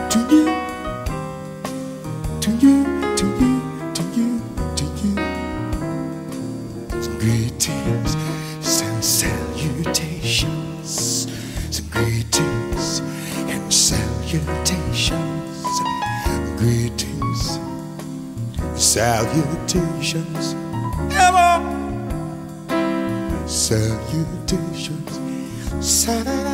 to you, to you, to you, to you, to you. Some greetings and salutations. Some greetings and salutations. Greetings and salutations. Ever. Salutations. Sa-da-da.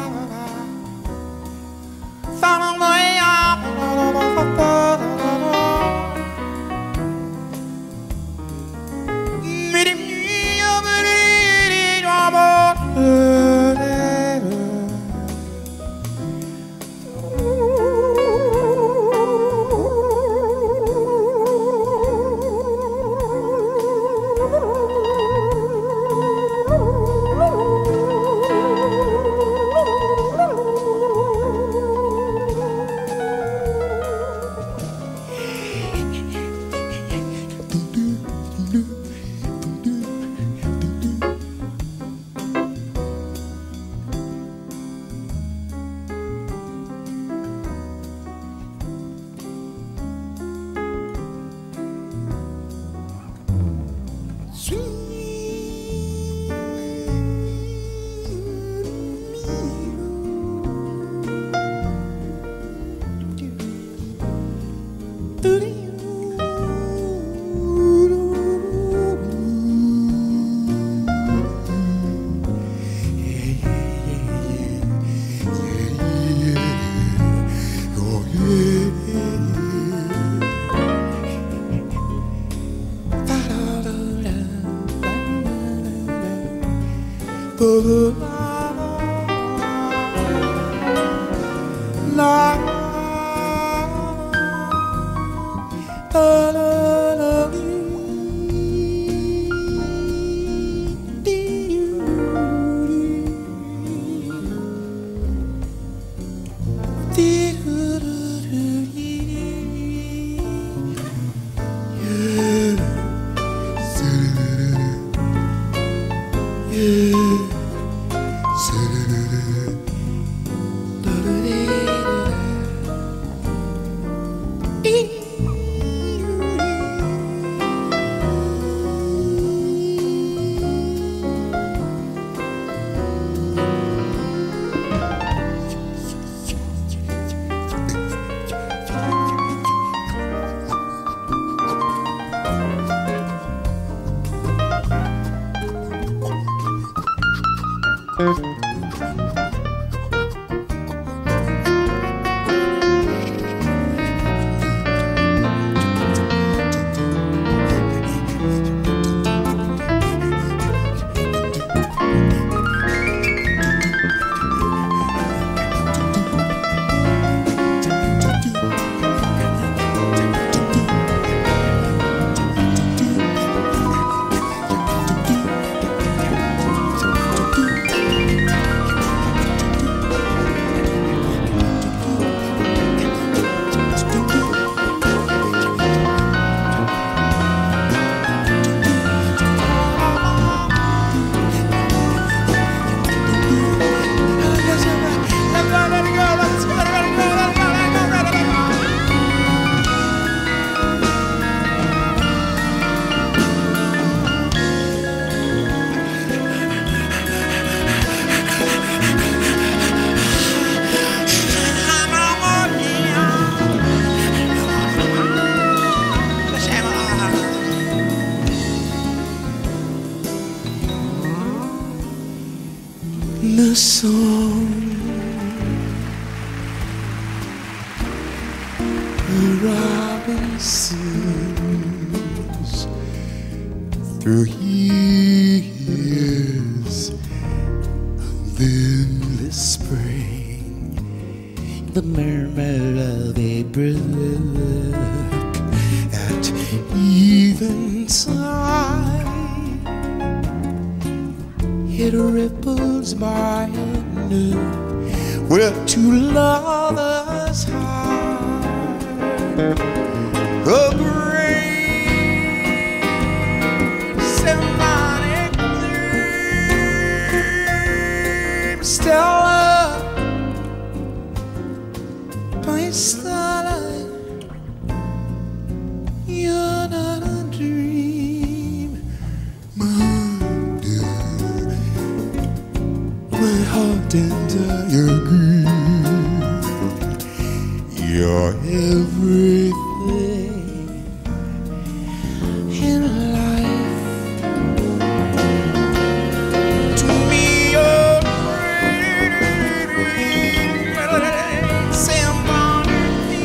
The song the robin sings through years of endless spring, the murmur of a brook at eventide. It ripples by anew where two lovers hide. A great symphonic dream, Stella by starlight, you're not a dream. My heart and I agree. You're everything in life. To me, you're symphony,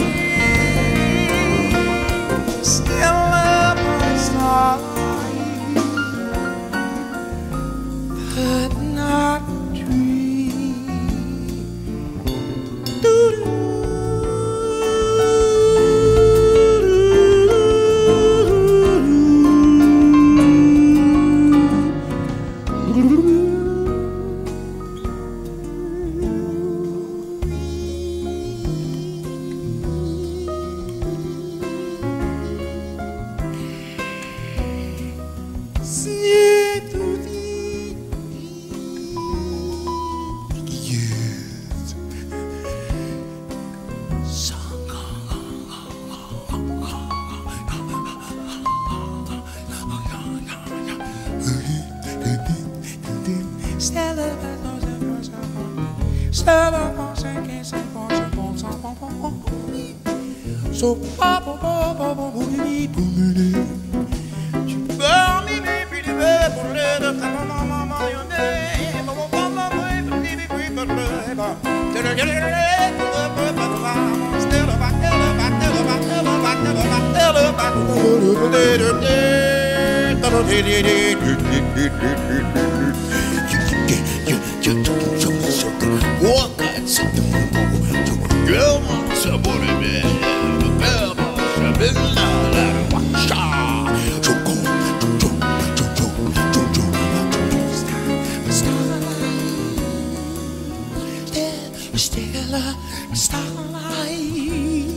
Stella By Starlight, but not so Stella By Starlight,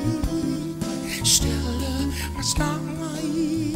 Stella By Starlight.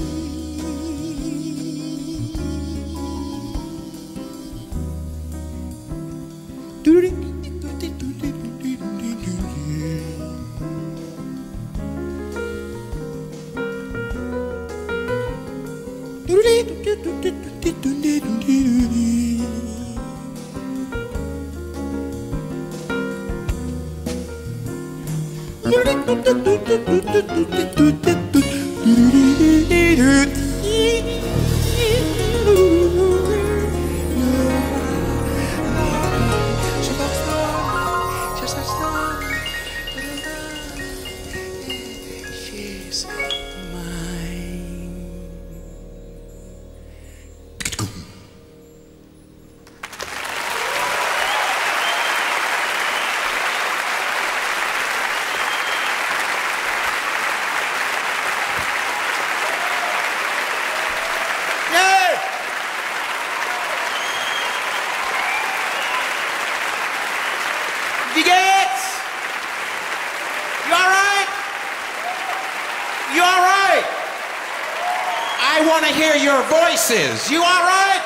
Hear your voices. You all right?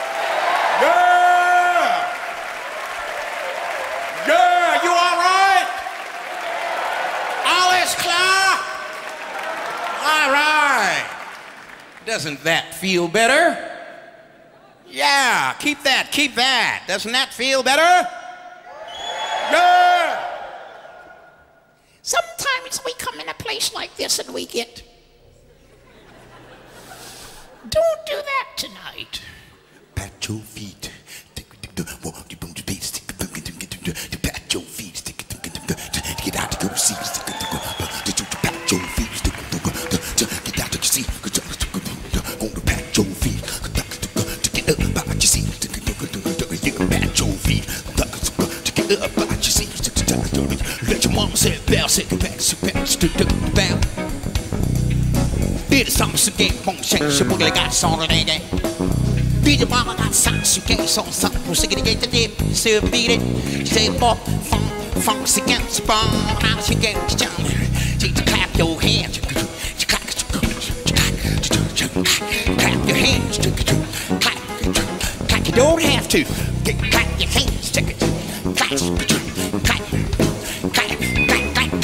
Yeah! Yeah, you all right? All is clear? All right. Doesn't that feel better? Yeah, keep that, keep that. Doesn't that feel better? Yeah! Sometimes we come in a place like this and we get... Don't do that tonight. Pat your feet. Pat your feet. Get out of your seats. Pat your feet. Get out of your seat. Gonna pat your feet. Get up out your seat. Pat your feet. Get up out your seat. Let your mama say bounce it. Bounce. Did it something so game won't change the boogie got song and again. Did your mama got songs you can't song something for singing again to dip, still beat it. She say pop, funk, against the bomb, now she get down. She clap your hands, clap your hands, clap, you don't have to, clap your hands, clap,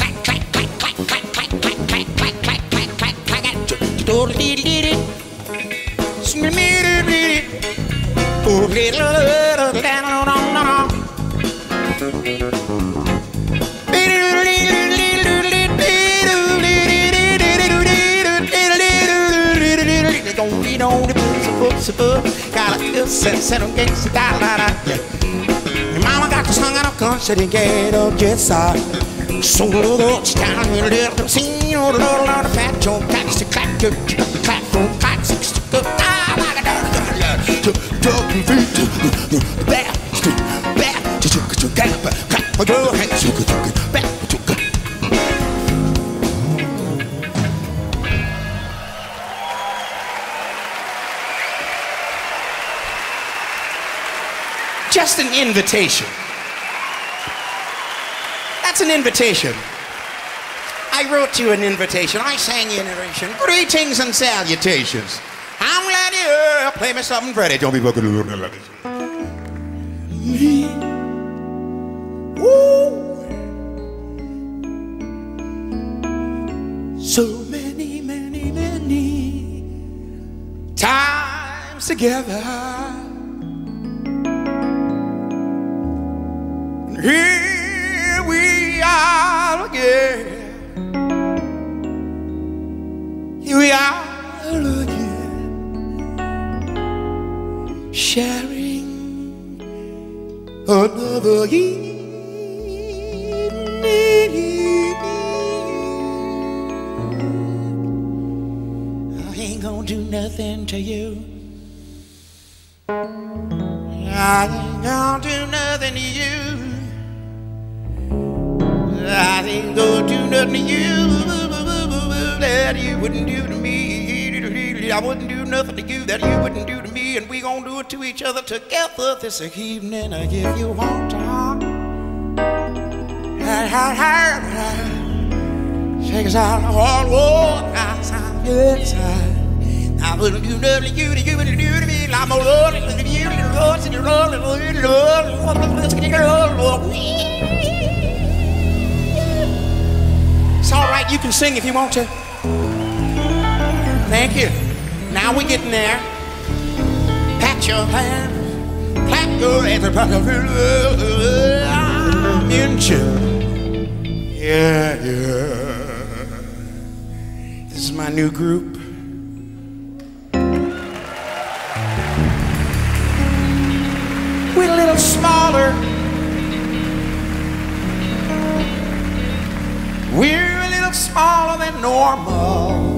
Got a good sense of gangsta da. Your mama got the song out of country to get up just side. So the down in a little scene, oh Lord, on the fat joke, clack, clack, clack, clack, just an invitation. That's an invitation. I wrote you an invitation. I sang you an invitation. Greetings and salutations. I'm glad you're here. Play me something, Freddie. Don't be looking a little like this. So many, many, many times together. Here we are again. Here we are again, sharing another evening. I ain't gonna do nothing to you. I ain't gonna do nothing to you. I ain't gonna do nothing to you that you wouldn't do to me. I wouldn't do nothing to you that you wouldn't do to me. And we gonna do it to each other together this evening. If you want to shake us out all walk outside. Yes, I wouldn't do nothing to you that you wouldn't do to me. I'm a Lord, you, Lord, and you're Lord, it's all right, you can sing if you want to. Thank you. Now we're getting there. Pat your hand, clap your hands, I'm in tune. Yeah, yeah. This is my new group. We're a little smaller. We're a little smaller than normal.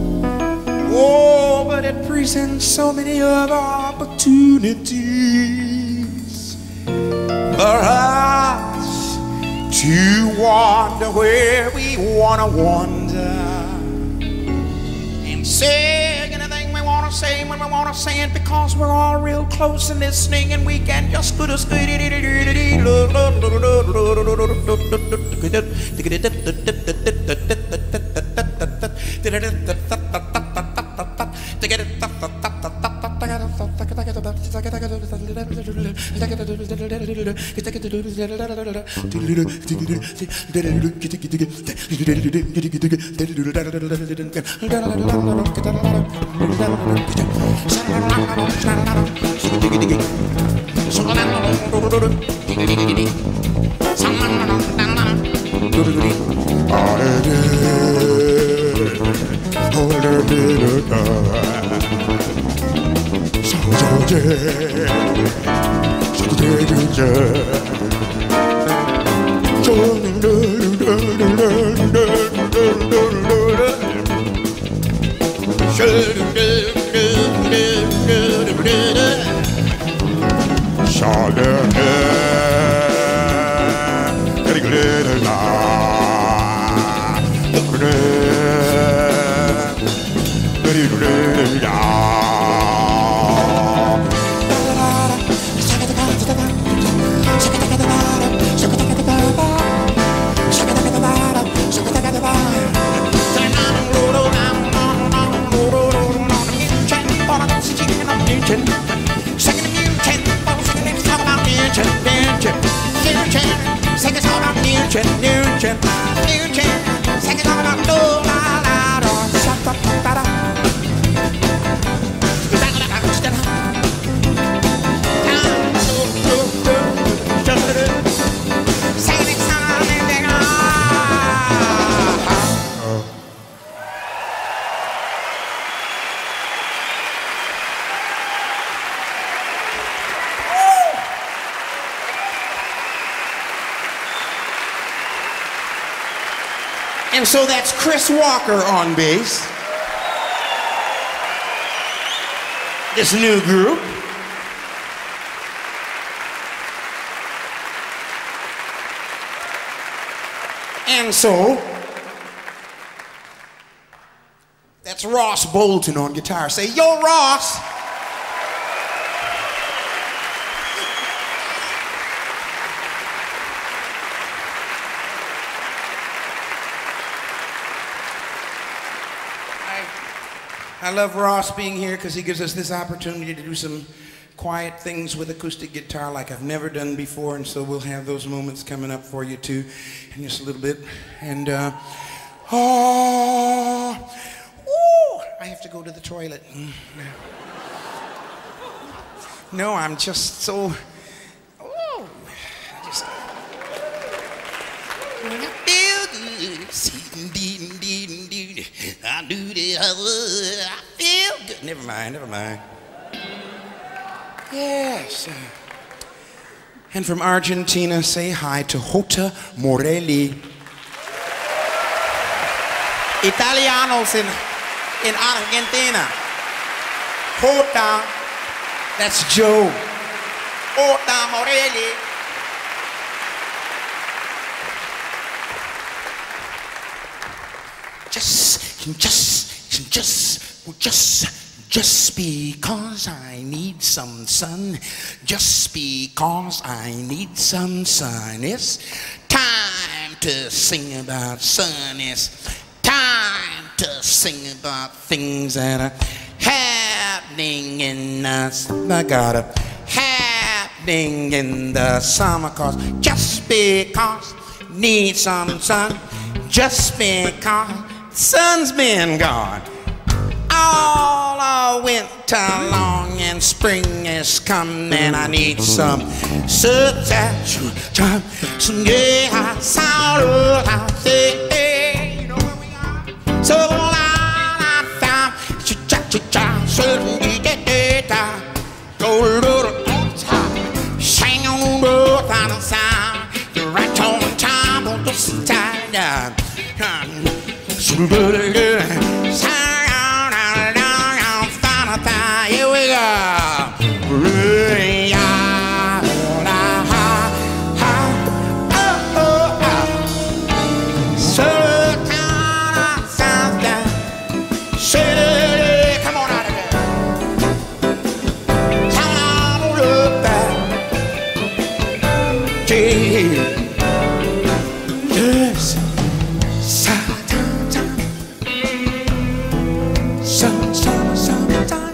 Oh, but it presents so many other opportunities for us to wander where we want to wander and say anything we want to say when we want to say it, because we're all real close and listening, and we can just put a And so that's Chris Walker on bass. This new group. And so that's Ross Boltin on guitar. Say, yo, Ross. I love Ross being here because he gives us this opportunity to do some quiet things with acoustic guitar like I've never done before, and so we'll have those moments coming up for you too in just a little bit. And I have to go to the toilet. No, I'm just so I feel good. I do the I feel good. Never mind, never mind. Yes. And from Argentina, say hi to Jota Morelli. Italianos in Argentina. Jota, that's Joe. Jota Morelli. Just because I need some sun, just because I need some sun, it's time to sing about sun. It's time to sing about things that are happening in us. I got it happening in the summer, cause just because need some sun, just because the sun's been gone all winter long, and spring is come, and I need some sunshine. Some yeah, sound of you know where we are. So I found go to the top, sing on the final sound, the right on time on the side down. Here we go. Come on out of there. Yes. Summertime.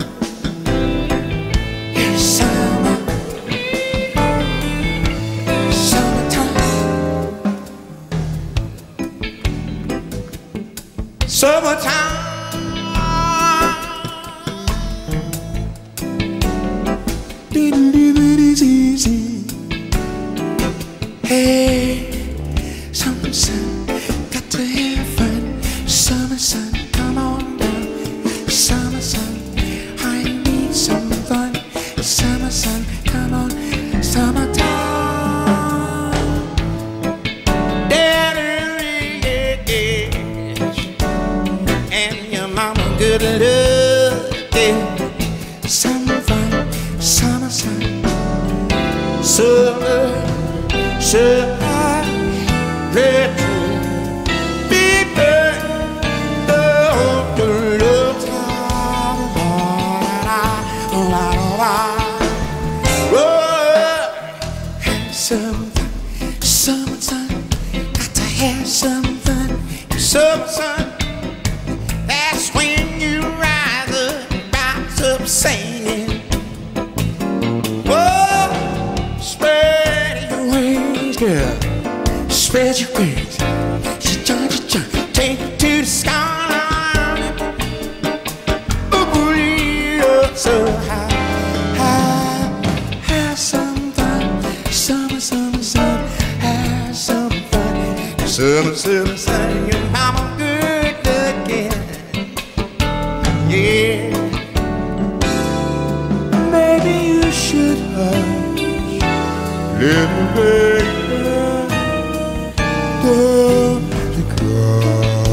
Hey, summer sun, got to have fun. Summer sun, come on down. Summer sun, I need some fun. Summer sun, come on. Summertime. And your mama good looking. Summer fun, summer sun. Summer, let be summertime, got to have some fun. Summer sun, that's when you rise up singing. Oh, spread your wings, girl. Spread your wings. Take it to the sky. Up so high. Have some fun. Summer sun. Have some fun. Summer sun. Your mama good looking. Yeah. Maybe you should hush, little baby. Don't cry.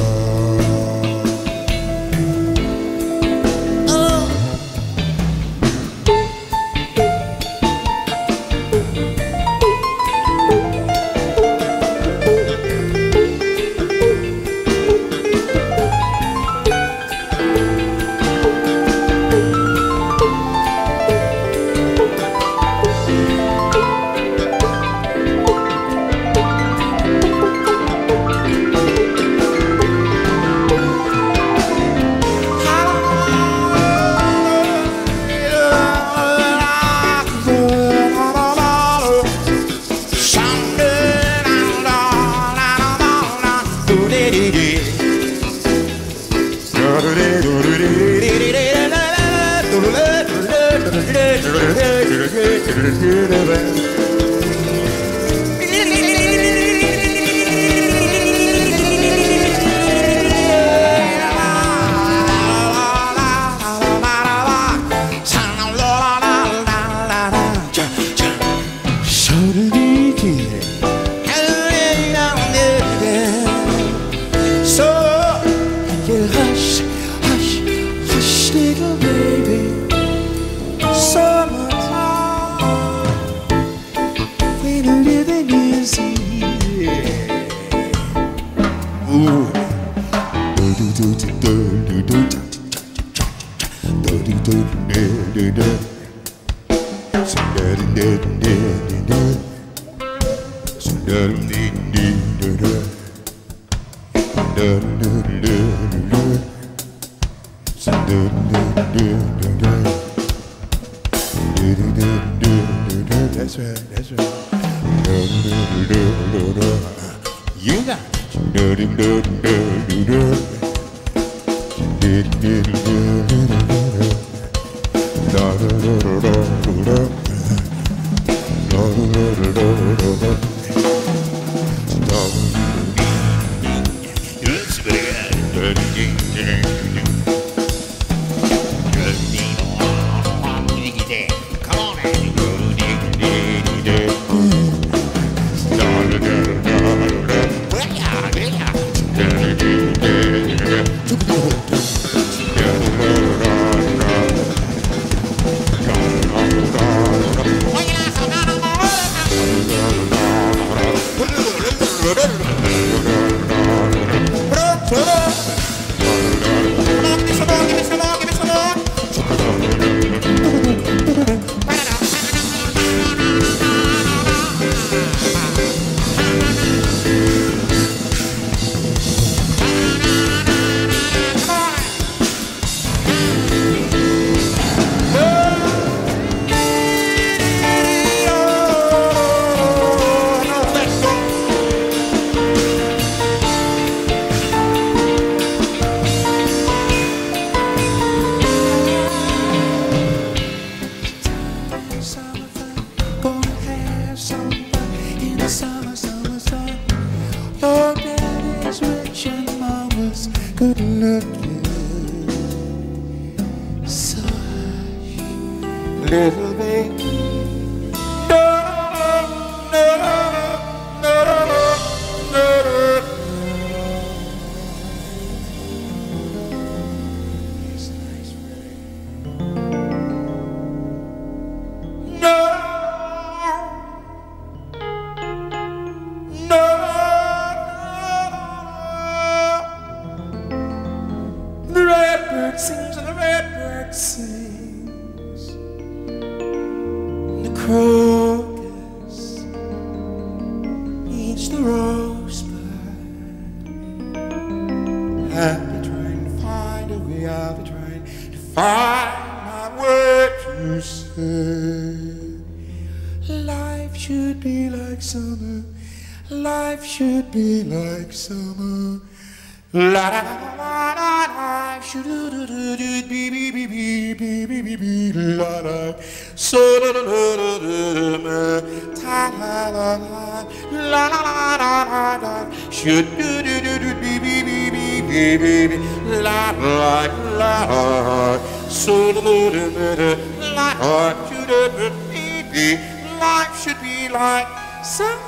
That's right, that's right. You got little baby. It's nice, Freddie. The redbird sings and the redbird sings. The crocus eats the rosebud. I've been trying to find a way, I've been trying to find my word to say. Life should be like summer, life should be like summer. La da da da da da, should do do do do be be be be be be be be la da, so da da da da da ta la la la la la la la, should do do do do be be be be be be be la la la, so da da da da la, should do be be, life should be like summer.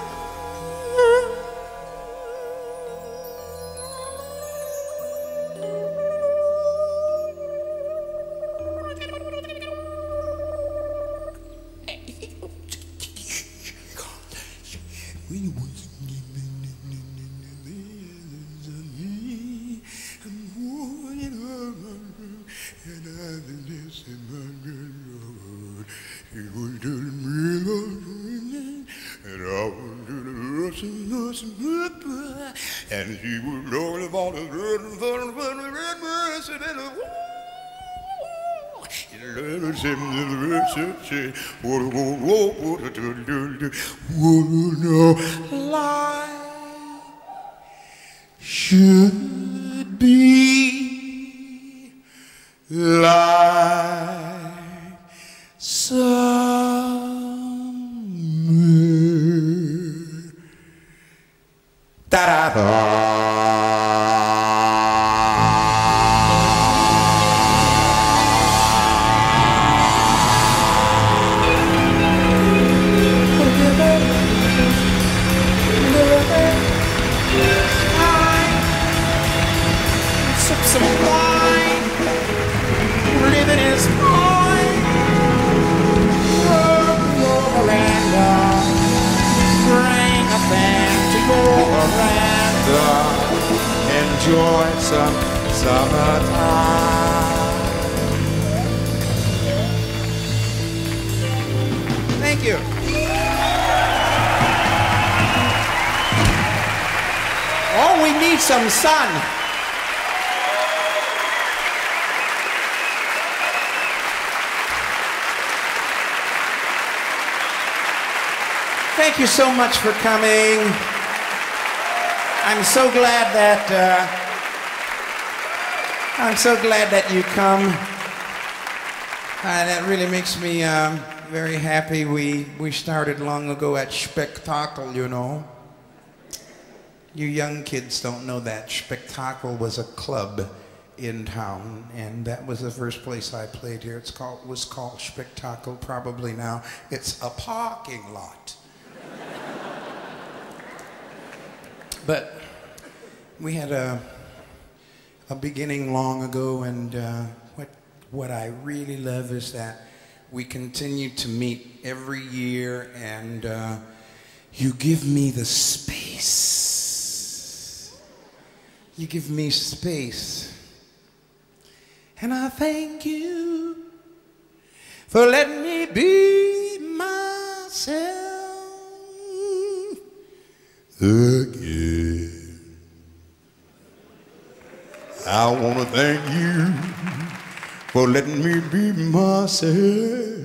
And she was rolling about the life should be like summer. Da-da-da. Veranda, enjoy some summertime. Thank you. Oh, we need some sun. Thank you so much for coming. I'm so glad that you come. That really makes me very happy. We started long ago at Spectacle, you know. You young kids don't know that Spectacle was a club in town, and that was the first place I played here. It was called Spectacle. Probably now it's a parking lot. But we had a beginning long ago, and what I really love is that we continue to meet every year, and you give me the space. You give me space. And I thank you for letting me be myself again. I want to thank you for letting me be myself.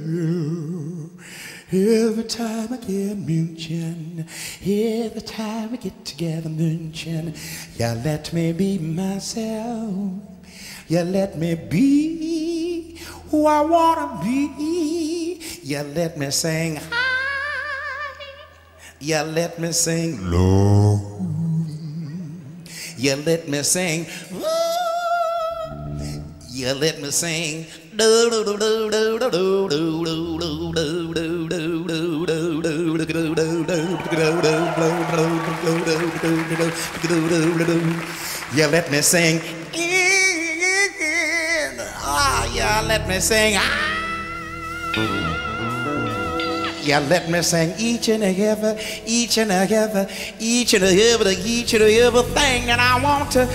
Every time I get München, every time we get together München, you let me be myself. You let me be who I want to be. You let me sing high. You let me sing low. You let me sing ooh. You let me sing do do do do do do do do do do do. You let me sing. You let me sing. You let me sing each and every thing that I want to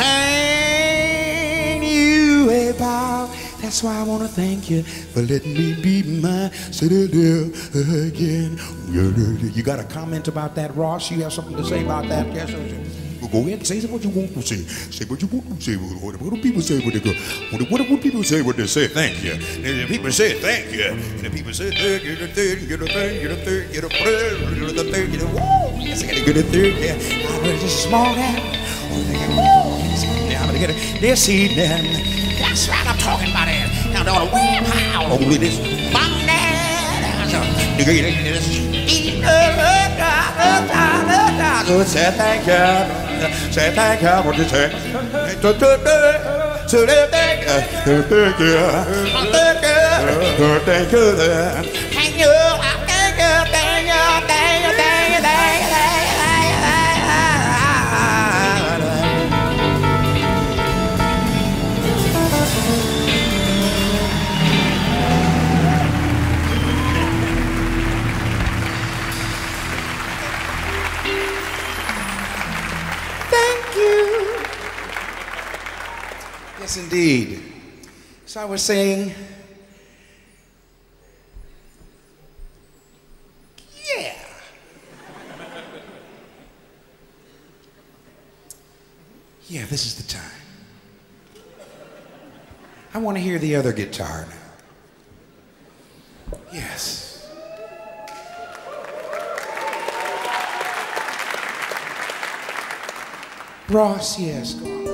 sing you about. That's why I want to thank you for letting me be myself again. You got a comment about that, Ross? You have something to say about that? Yes. Well, go ahead and say what you want to say. Say what you want to say. What do people say when they go? What do people say when they say thank you? And the people say thank you. And the people say thank you, get a thing, get a thing, get a thing, get a prayer, get a thing, get a whoa. Yes, I gotta get a thing. Yeah, I'm just a small guy. Whoa. I'm gonna get it this evening. That's right, I'm talking about it. Now, don't win power over this Monday. Say thank you. Say thank you. What you say? Thank you. Thank you. Thank you. Yes, indeed. So I was saying, yeah. Yeah, this is the time. I want to hear the other guitar now. Yes. Ross, yes, go on, Ross.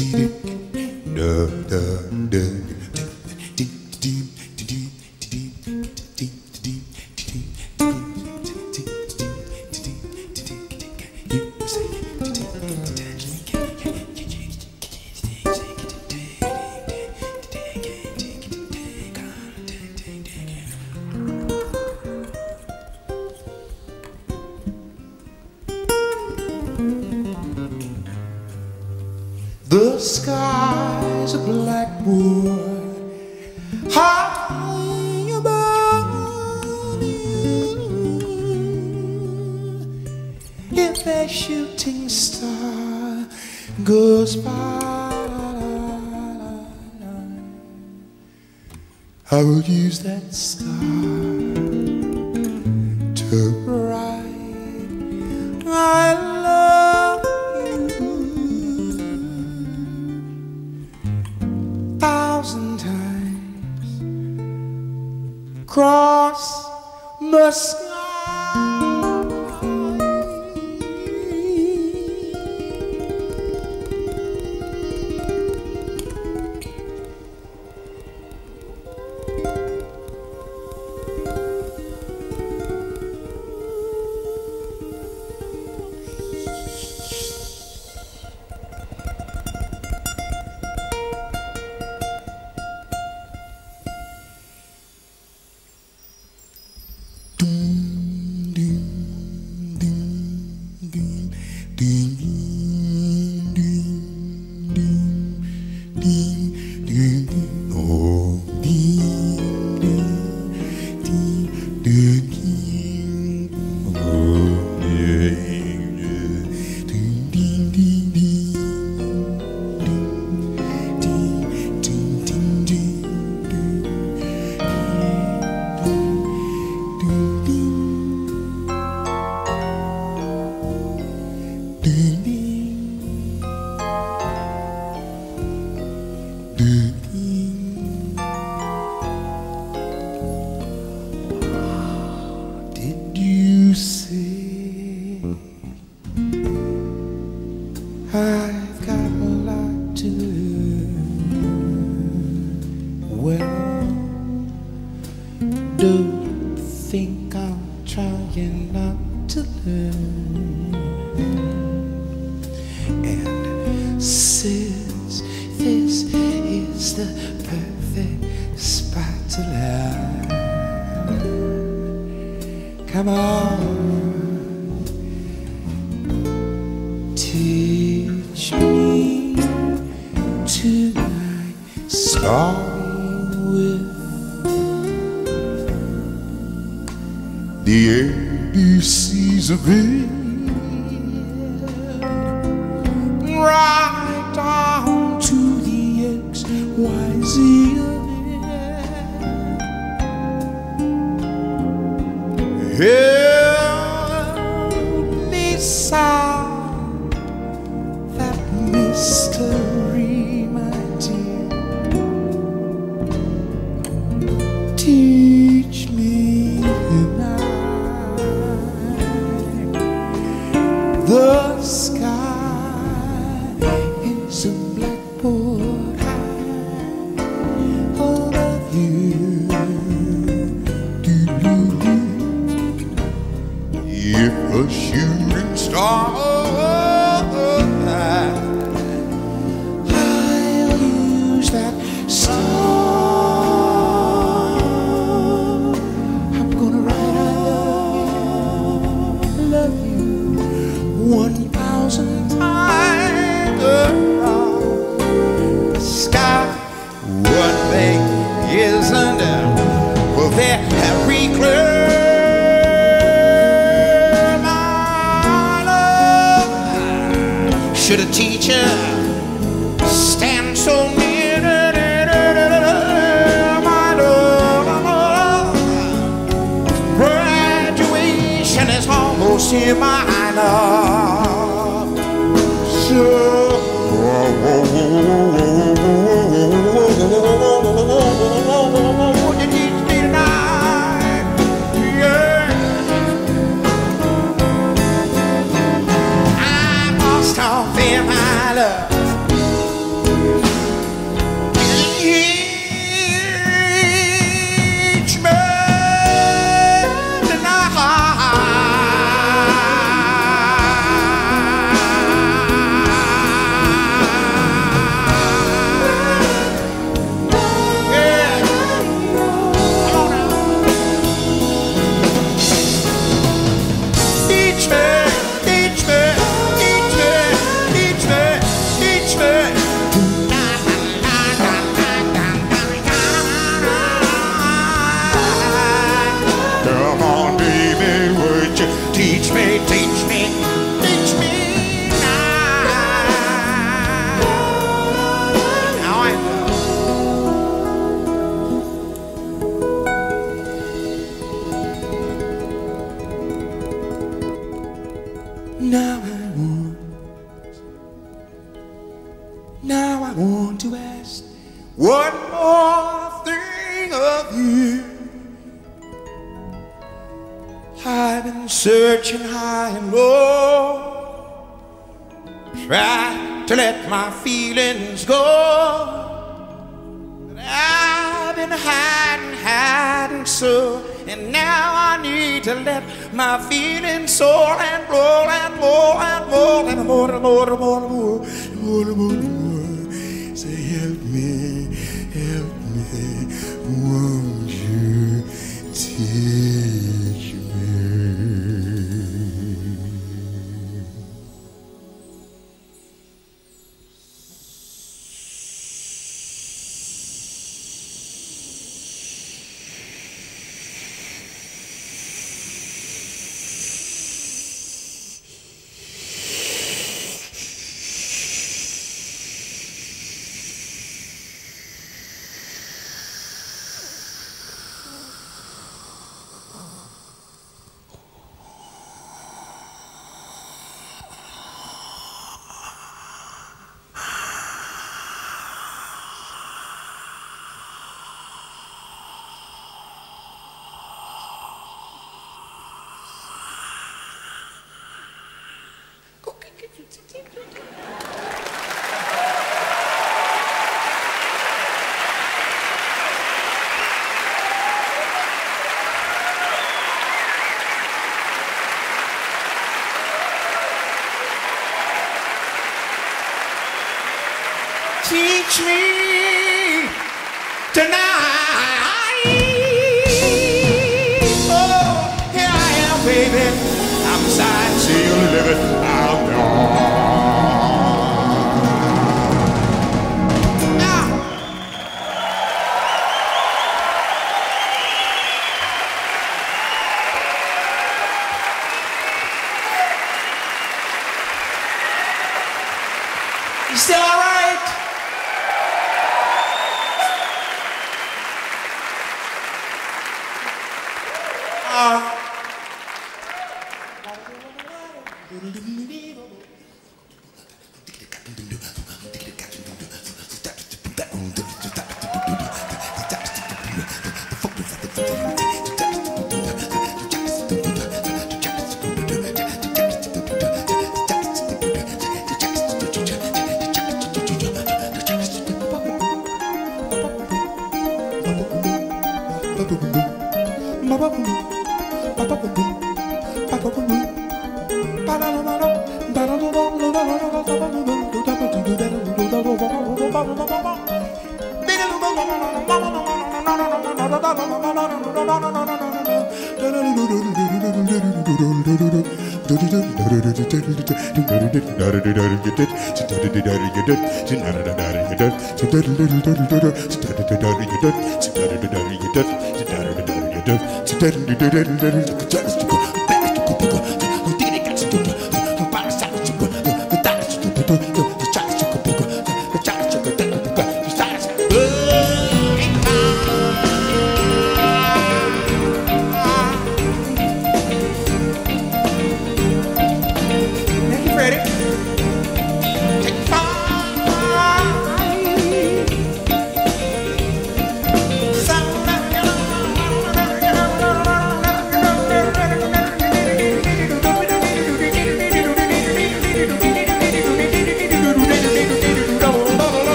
The sky's a blackboard high above you. If a shooting star goes by, I will use that star to write I love you 1,000 times across the sky. Should a teacher stand so near my love? Graduation is almost here, my love. So you need me tonight, yeah. I must all fear my love. Now I want to ask one more thing of you. I've been searching high and low, trying to let my feelings go. But I've been hiding so, and now I need to let my feelings soar and roll and more and more and more and more and more and more and more and more. Say, help me, won't you teach me? Teach me tonight. Oh, here I am, baby. I'm signed, sealed, living out there. You still all right?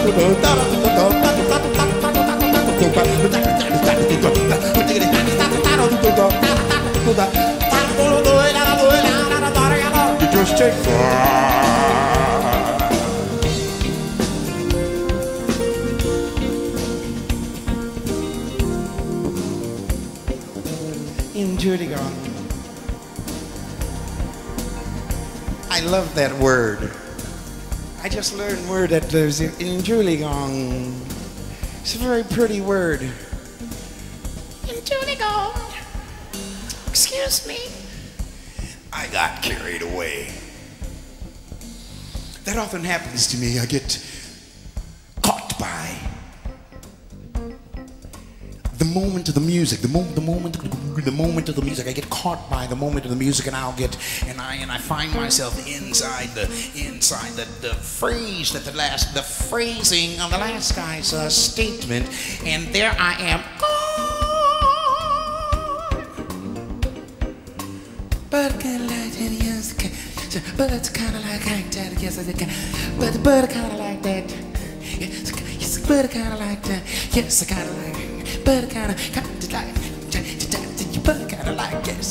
Just take flight. Entschuldigung. I love that word. I just learned a word that lives in Entschuldigung. It's a very pretty word. Entschuldigung. Excuse me. I got carried away. That often happens to me. I get caught by the moment of the music, the moment of the music. I get caught by the moment of the music, and I find myself inside the phrase that the phrasing of the last guy's statement, and there I am. But kind of like that, yes. But it's kind of like that, yes. But kind of like that, yes. But kind of like that, yes. Kind of like. But kind of like, but kind of like, yes.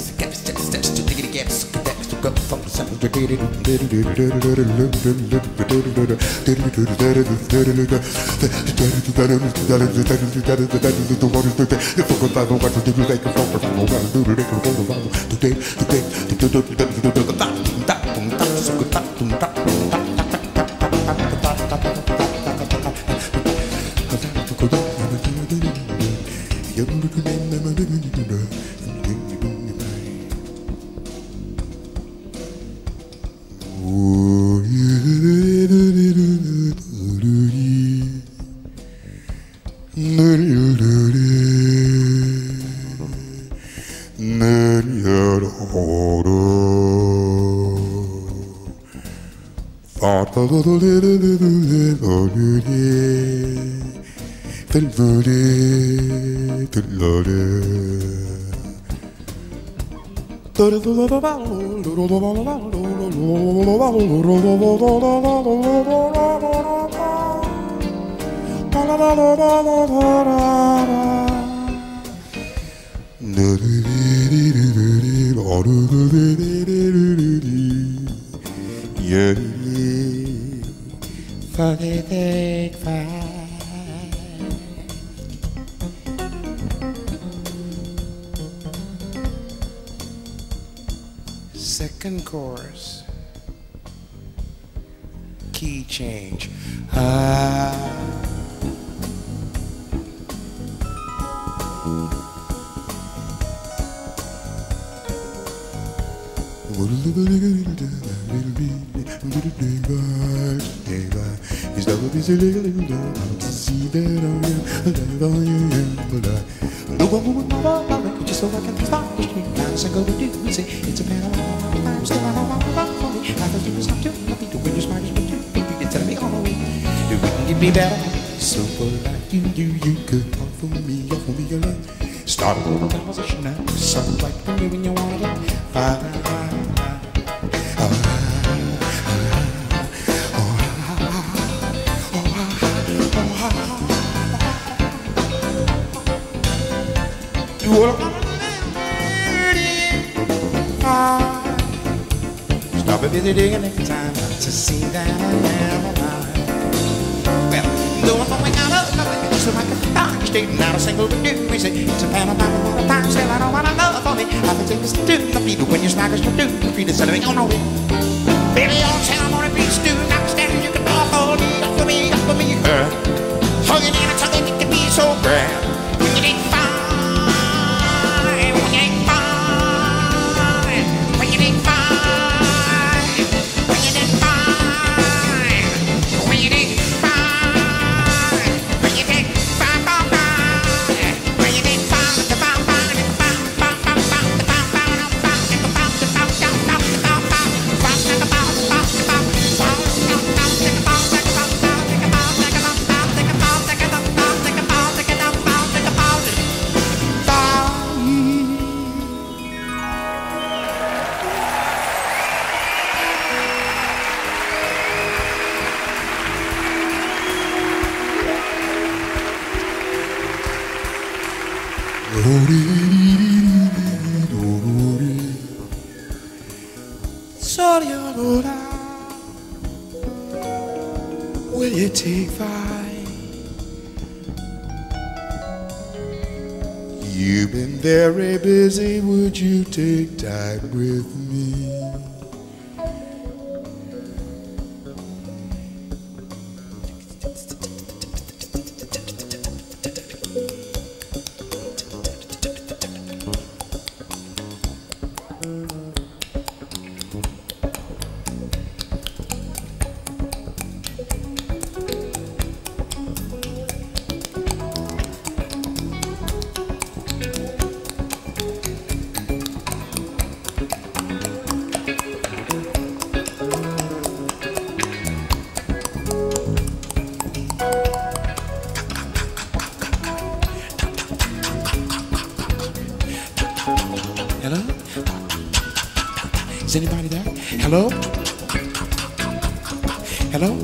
Second chorus, key change. Just so I can stop the street, dance and go to do. Say it's a bad I'm still on for me. I thought you was not too happy to win your smart as you. You tell me on the way. You wouldn't get me better. So like you could offer me your love. Start a little conversation now. Something like when you want it. Stop it busy digging every time to see that I am alive. Well, doing something out of nothing, just so I can understand. Not a single to do. We say it's a panorama time. Still, I don't want to love for me. I can take this to the beat when you smack us to do. Read it, selling on it. Baby, on town on a beach, do not stand. You can offer me, her. Hugging and tugging, it can be so grand. When you ain't fine. it take 5? You've been very busy, would you take time with me? Is anybody there? Hello? Hello?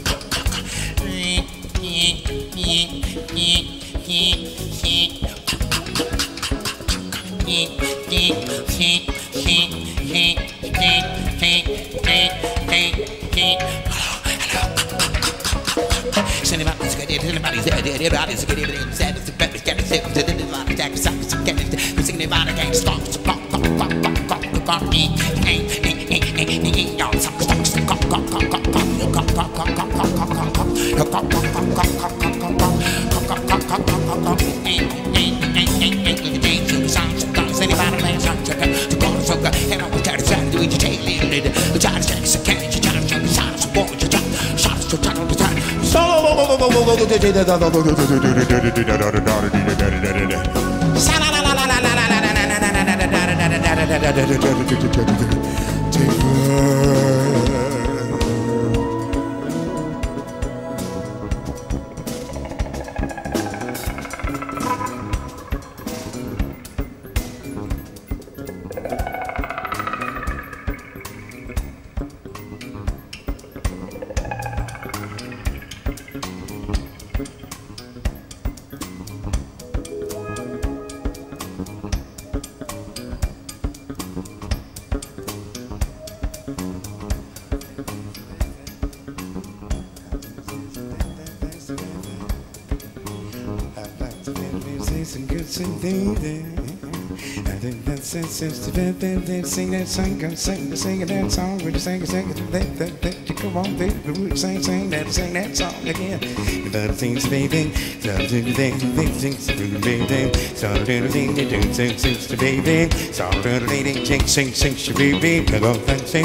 Sing that song, go sing that song. When you sing that, you come on, baby, sing that song again. But things, baby, so do the things, baby, so do the things, baby, so do the lady, sing, baby, go sing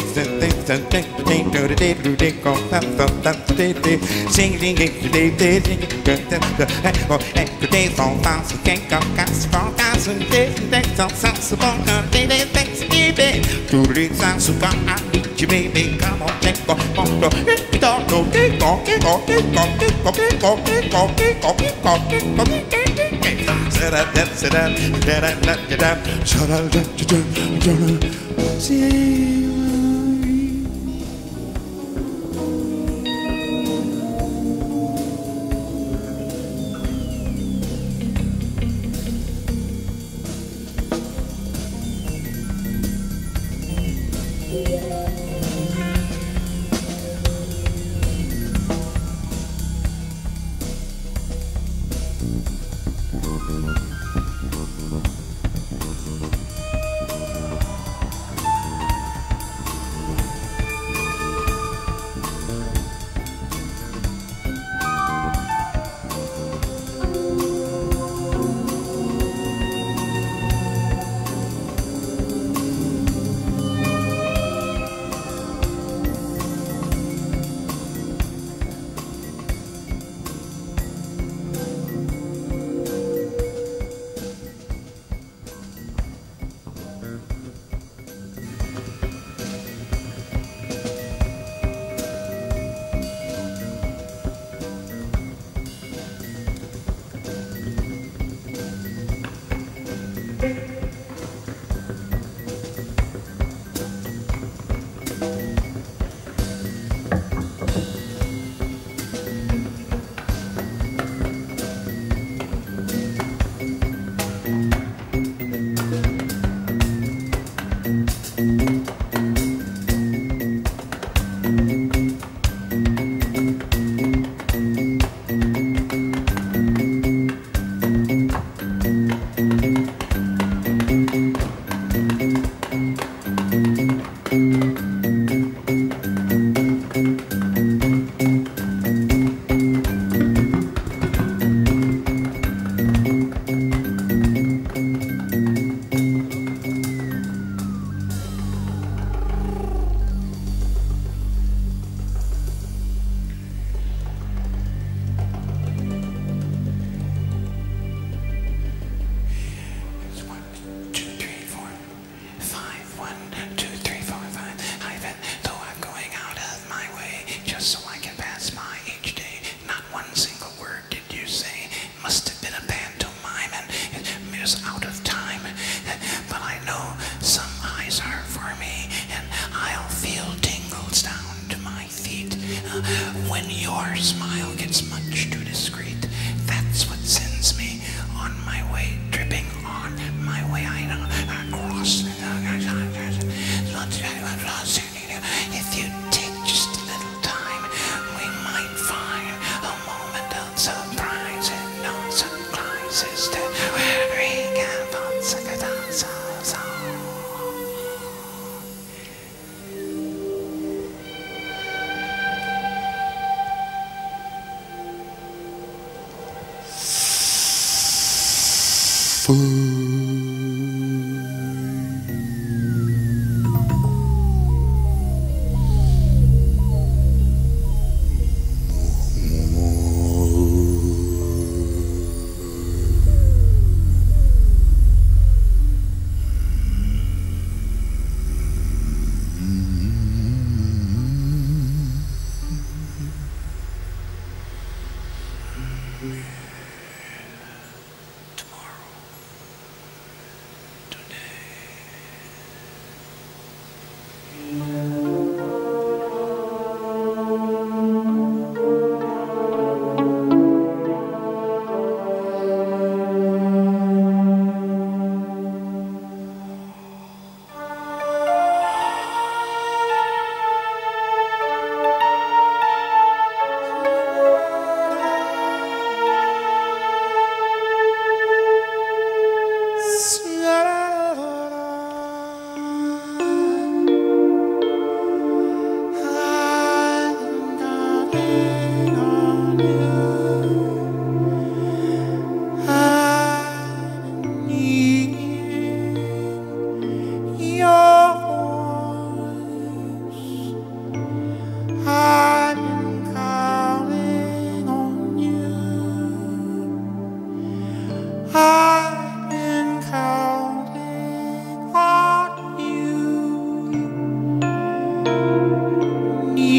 baby, come on, take off,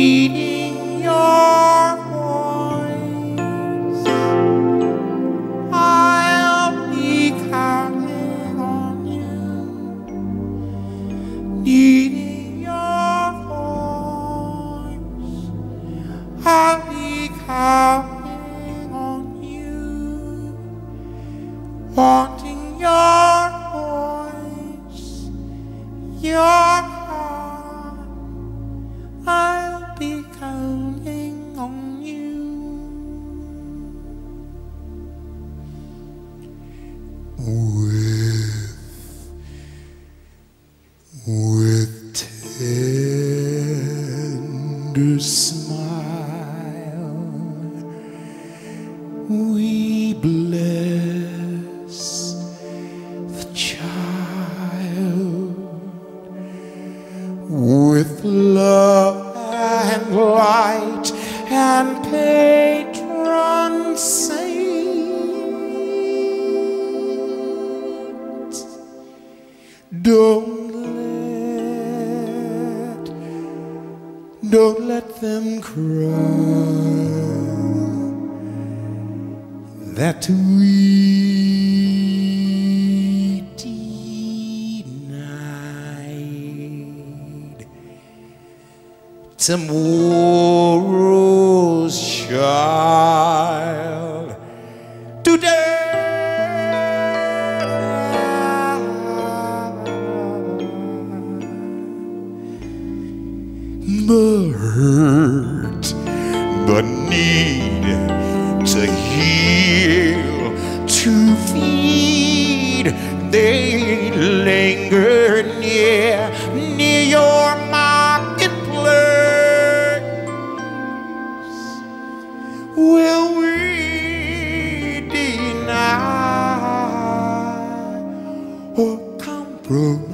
needing your voice. I'll be counting on you, needing your voice. I'll be counting on you, wanting your voice, your heart. I'll be counting on you. With tender smile, we bless the child. With love and light and patron saint, don't let them cry that we denied tomorrow's child today. Hurt, but need to heal, to feed. They linger near your marketplace. Will we deny or compromise?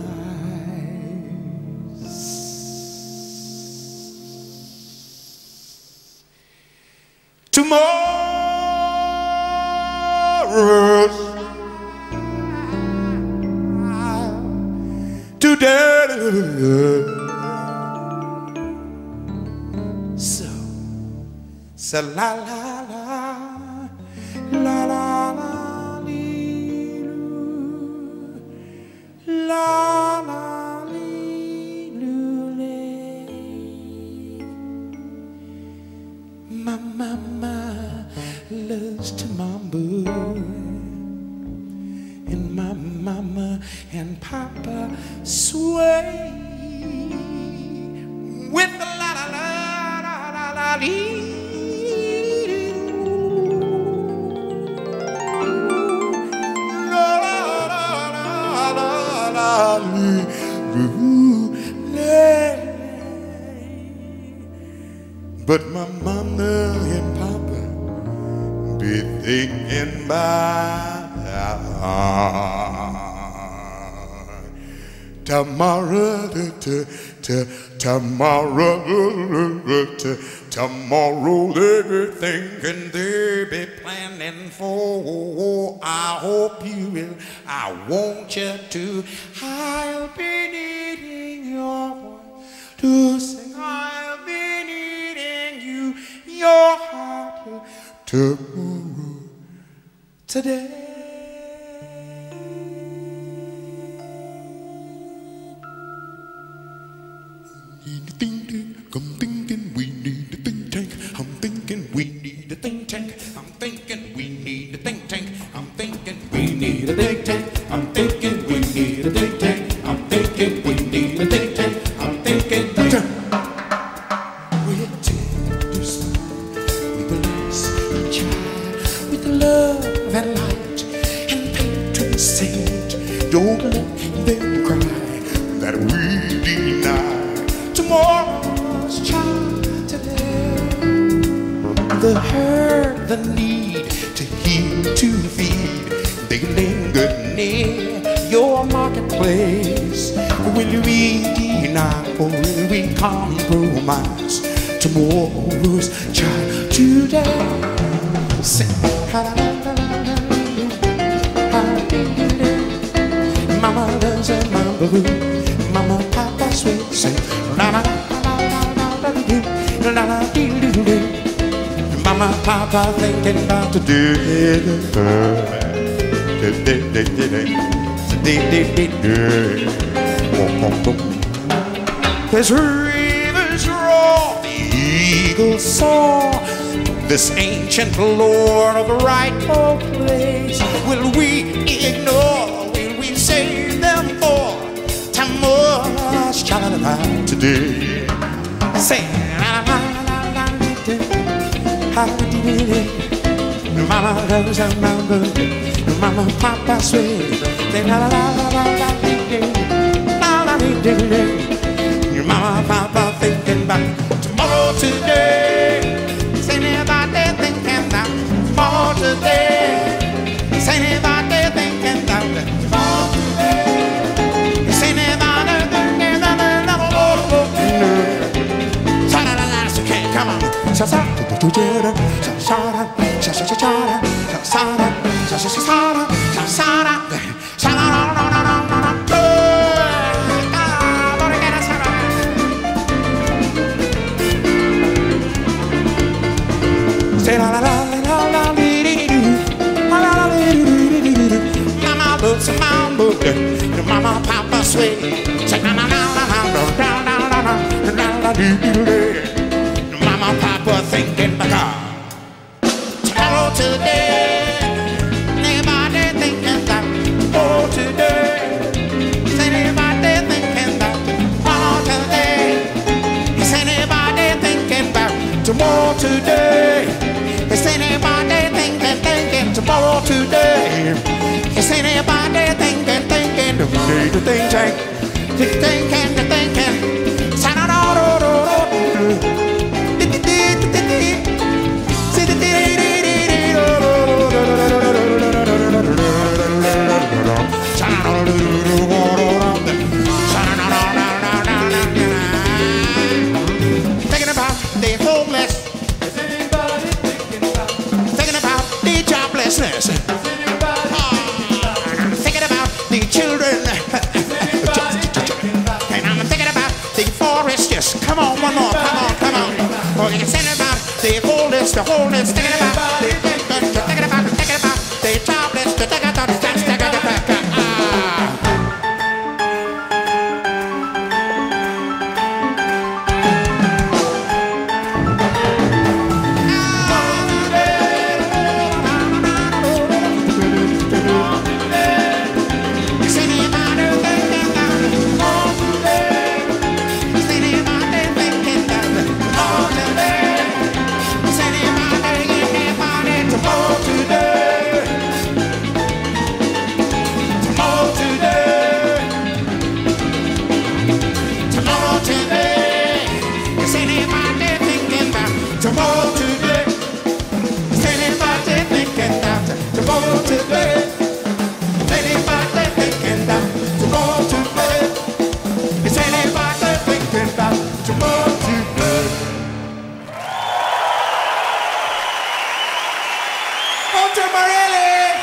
Tomorrow's today. So la la la la la la lee, la la lee, my mama loves to mambo, and my mama and papa sway with the la la la la la la lee. But my mama and papa be thinking about tomorrow, tomorrow they're thinking they be planning for. I hope you will, I want you to. I'll be needing your voice to sing. I'll be needing you, your heart tomorrow, today. I'm thinking we need a think tank. I'm thinking we need a think tank. I'm thinking we need a think tank. I'm thinking we need a think tank. I'm thinking we need a think tank. I'm thinking we need a think tank. I'm thinking think tank. We're tender smile. We bless the child with love and light and patron saint. Don't let them cry that we deny tomorrow's child today. The hurt, the need to heal, to feed, they linger near your marketplace. Will we deny or will we compromise tomorrow's child today? Sing. Mama does a mambo, mama papa sweet sing. La la la la la la papa thinking about the There's rivers roar, the eagles soar, this ancient lore of the rightful place. Will we ignore? Will we save them for tomorrow's cha-la-la-la today? Say Mama goes on my boat, Mama Papa sway, your Mama Papa thinking about tomorrow today. Say anybody thinking about tomorrow today. Say anybody thinking about tomorrow today. Say anybody thinking about tomorrow today. Come on. Sa sa sa say la la la la la dee doo, la la la dee doo doo. Mama looks a mambo, your mama papa sway. Say la la la la la la la la dee doo doo. Mama papa thinking back tomorrow today. Anybody thinking that tomorrow today? Is anybody thinking that tomorrow today? Is anybody thinking about tomorrow today? Is anybody thinking tomorrow today? Is anybody thinking the thinking thinking about the homeless. Thinking about the joblessness. Thinking about the children. And I'm thinking about the forest. Yes, come on, one more, come on. Oh, you can sing about the wholeness, thinking about the jobless, Jota Morelli!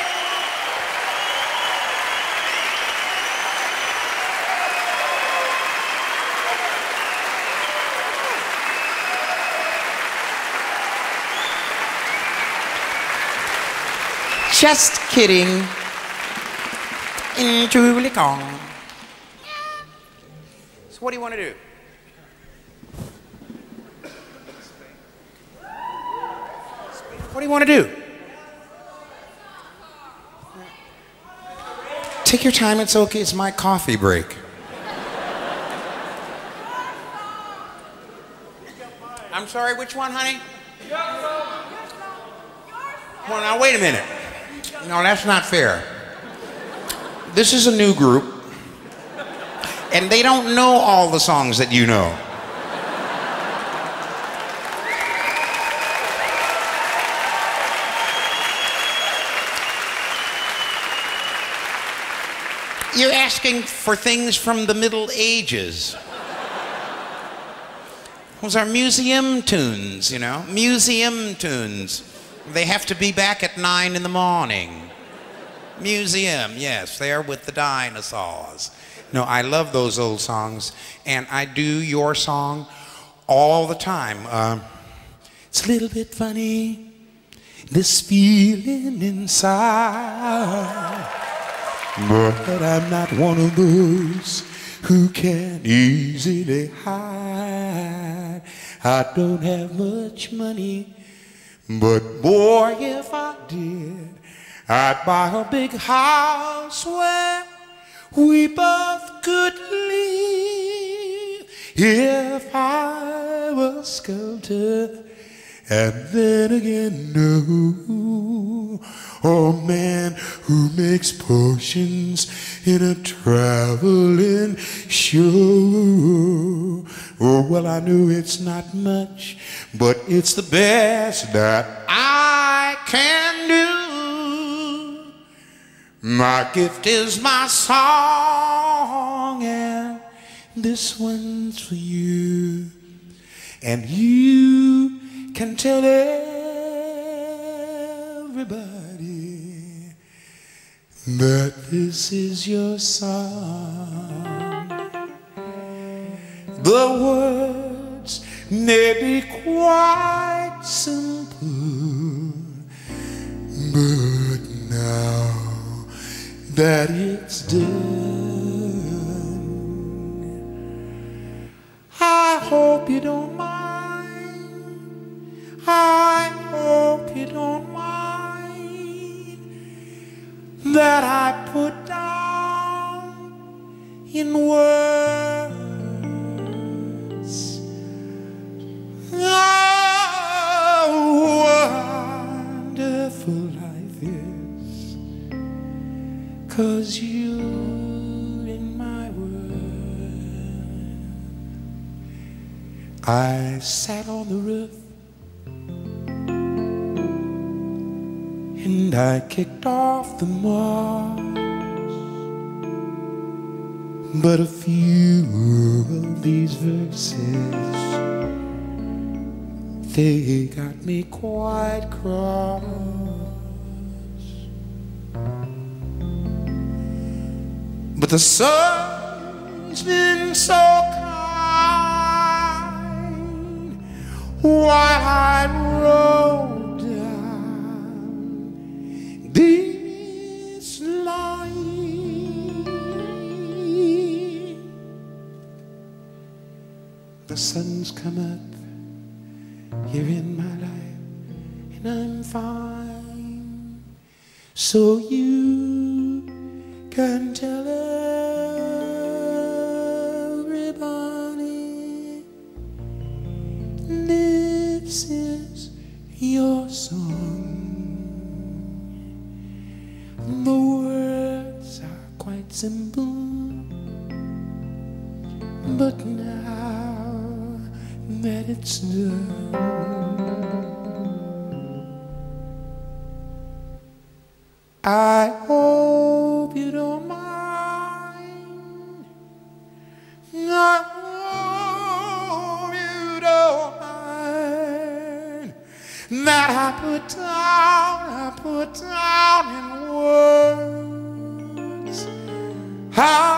Just kidding. Julie Kong. So what do you want to do? What do you want to do? Take your time, it's okay, it's my coffee break. I'm sorry, which one, honey? Well, now wait a minute. No, that's not fair. This is a new group, and they don't know all the songs that you know. You're asking for things from the Middle Ages. Those are museum tunes, you know, museum tunes. They have to be back at 9 in the morning. Museum, yes, there with the dinosaurs. No, I love those old songs, and I do your song all the time. It's a little bit funny, this feeling inside. But I'm not one of those who can easily hide. I don't have much money, but boy, if I did, I'd buy a big house where we both could live. If I was a sculptor, and then again, no, a man who makes potions in a traveling show. Oh, well, I know it's not much, but it's the best that I can do. My gift is my song, and this one's for you. And you can tell everybody that this is your song. The words may be quite simple, but now that it's done, I hope you don't mind. I hope you don't mind that I put down in words how wonderful life is, 'cause you're in my world. I sat on the roof and I kicked off the moss, but a few of these verses, they got me quite cross. But the sun's been so kind while I wrote down this line. The sun's come up here in my life, and I'm fine. So you can tell everybody this is your song. The words are quite simple, but now that it's done, I hope you don't mind. I hope you don't mind that I put down in words how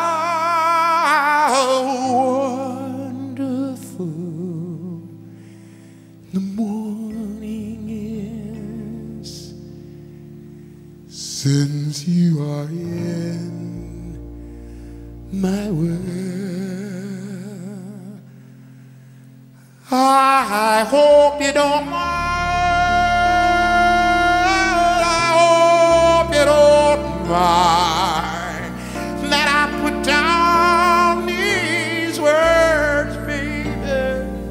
wonderful the morning is, since you are in my world. I hope you don't mind. I hope you don't mind that I put down these words, baby.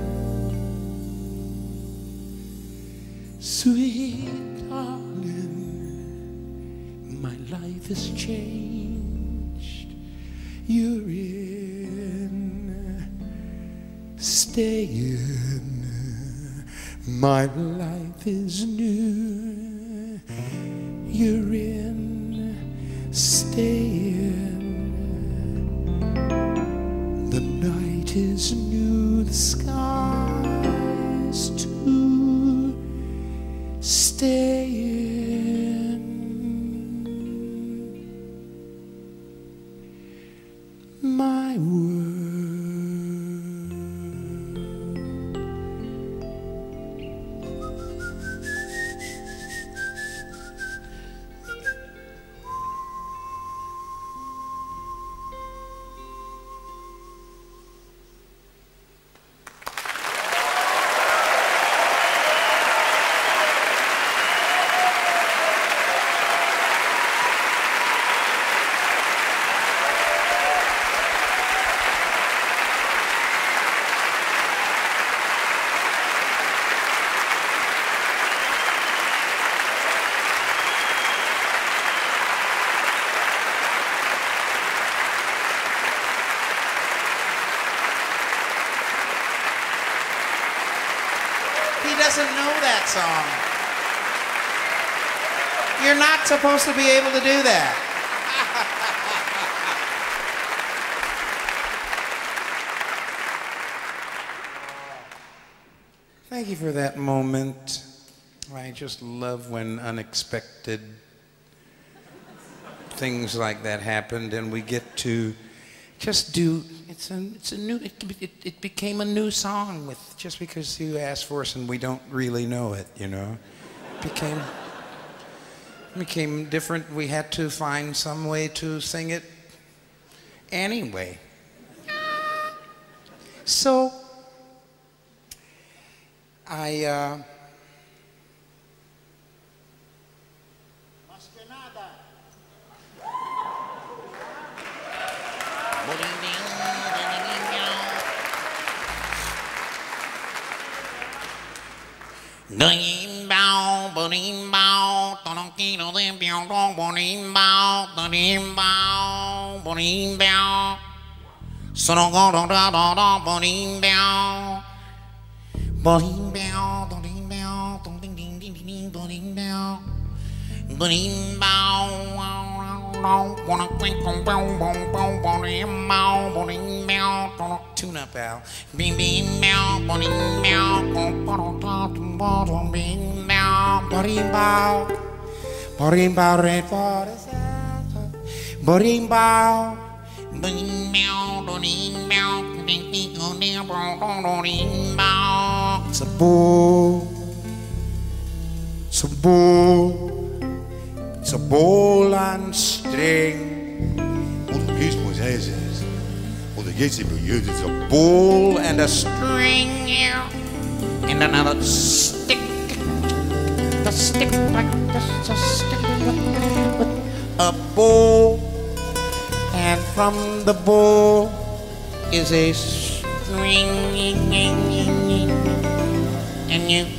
Sweet darling, my life has changed. You're in, stay in. My life is new. You're in, stay in. The night is new, the skies too. Stay in. My world. doesn't know that song. You're not supposed to be able to do that. Thank you for that moment. I just love when unexpected things like that happened, and we get to just do. It became a new song with just because you asked for us and we don't really know it, you know. It became different. We had to find some way to sing it anyway. So I tune up, Al. It's a bowl and string. It's a bowl and a string, and another stick. The stick like this, a stick with a bowl, and from the bowl is a string, and you.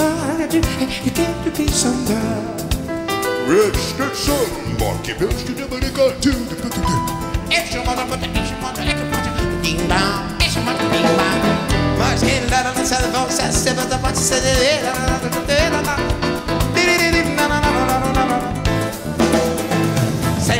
You get to be somebody. Registered son, Marky Bills to never go to extra mother, but the extra mother, ding dong, extra mother, ding dong. Much get out of the telephone, says, seven the bunch said it. Say,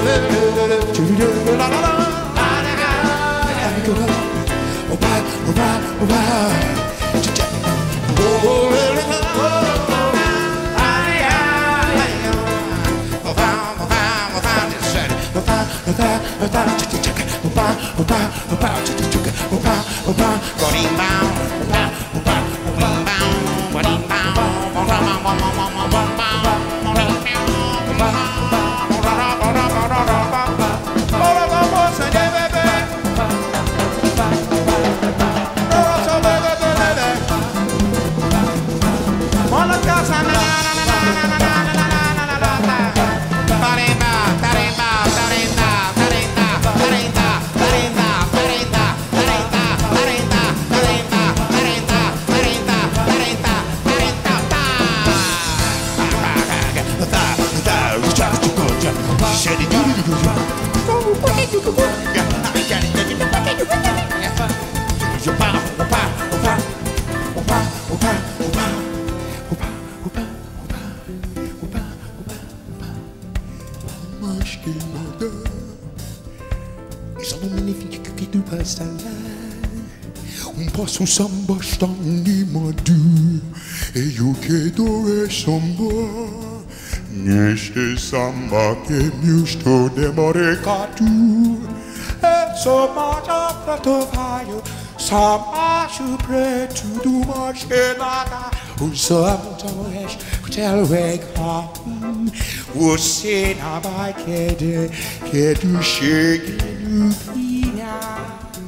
un samba stanni madu e io chiedo e samba niente samba che mi sto demorecatu e so much of the fire samba you pray to do much nada un samba wish tell wake up você na vai que tu chegue no final.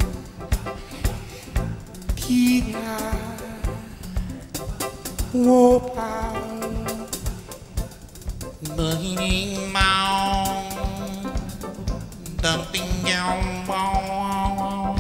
Wopa, burning mound, dumping down ball.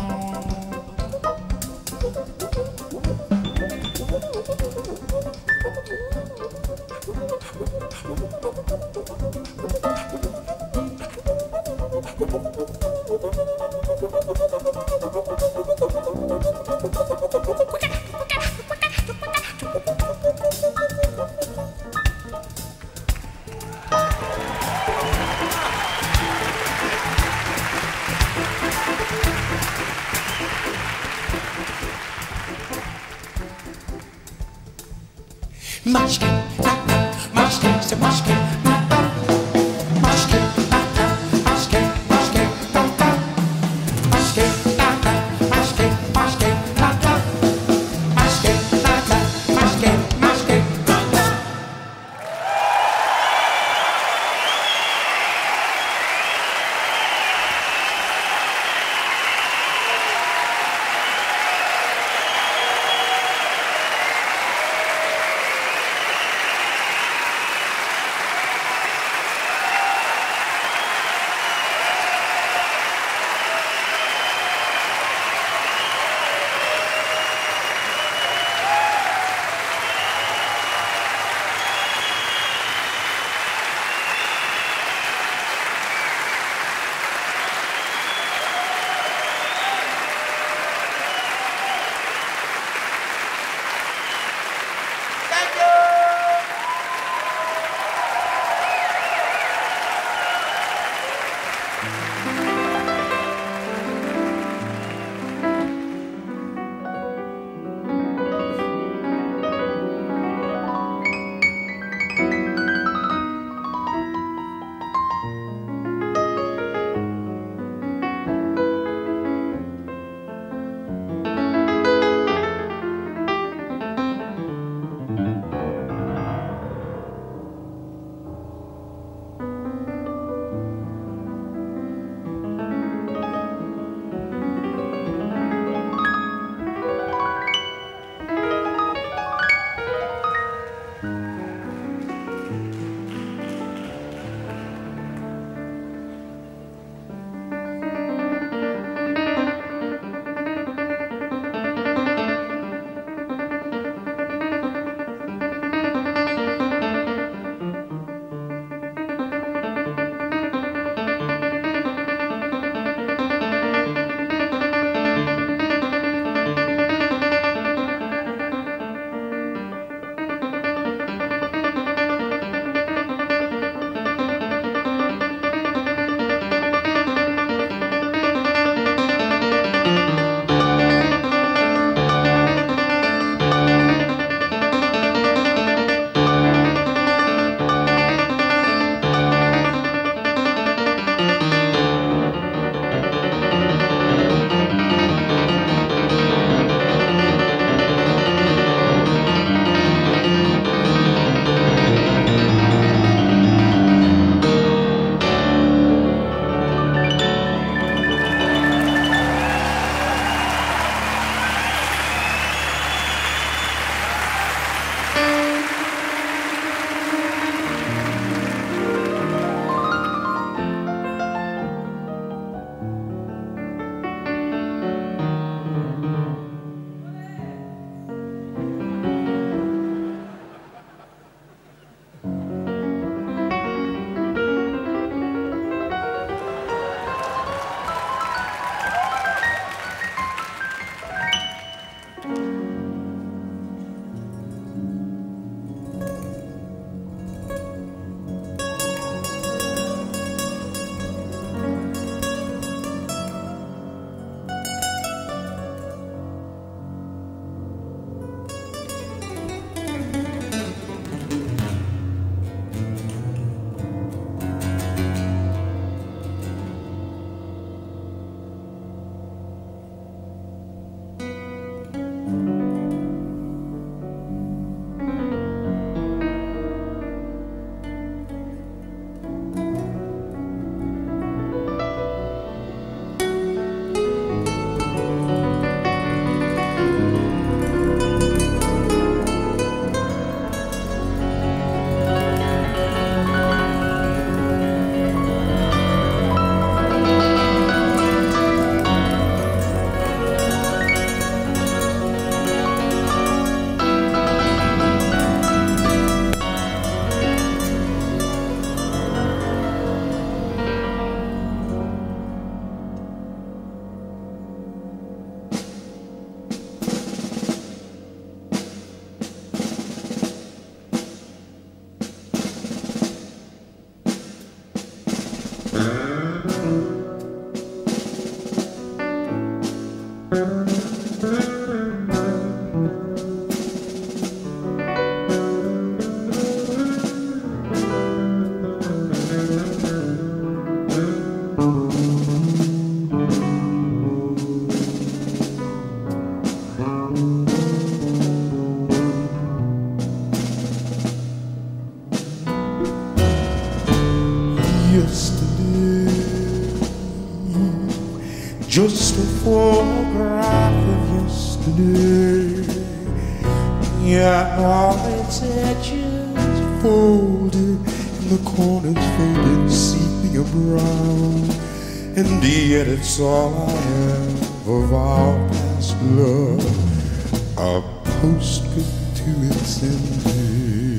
just a photograph of yesterday. Yeah, all its edges folded in the corners faded sepia brown. And yet it's all I have of our past love, a postscript to its ending.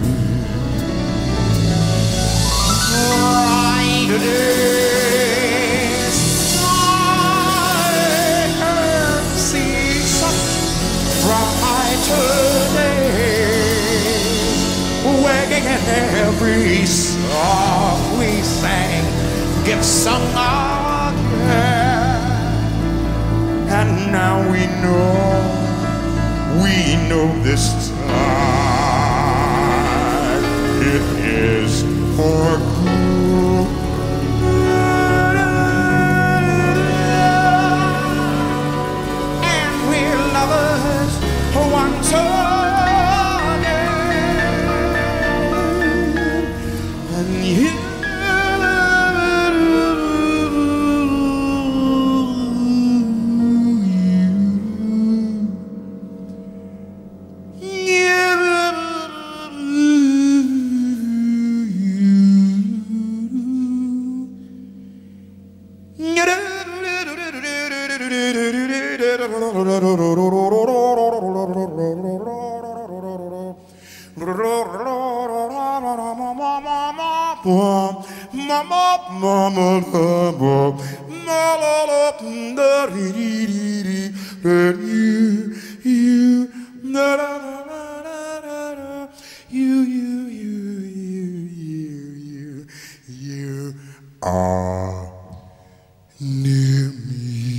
Right days, I see such brighter days, wagging in every song we sang gets sung again. And now we know this time it is for good. And we're lovers once again. And you are near me.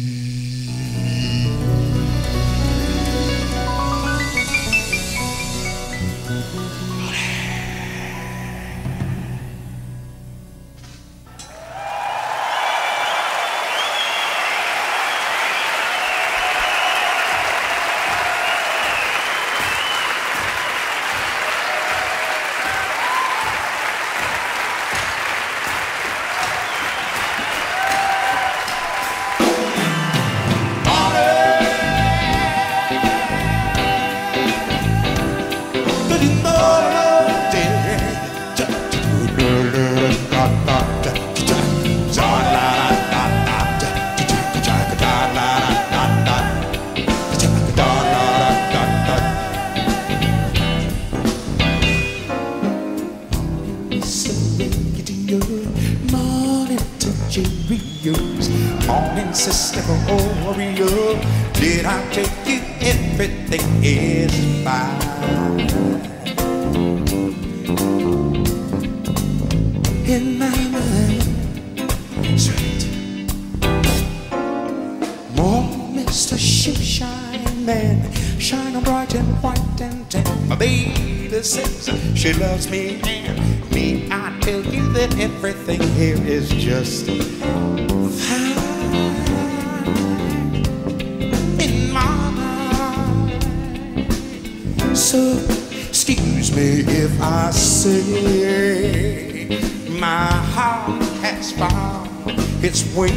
Morning, sister Oreo, did I take you? Everything is fine. In my mind, sweet. More Mr. Shoeshine Man, shining bright and white and tan. My baby says she loves me and me. I tell you that everything here is just fine. So, excuse me if I say my heart has found its way,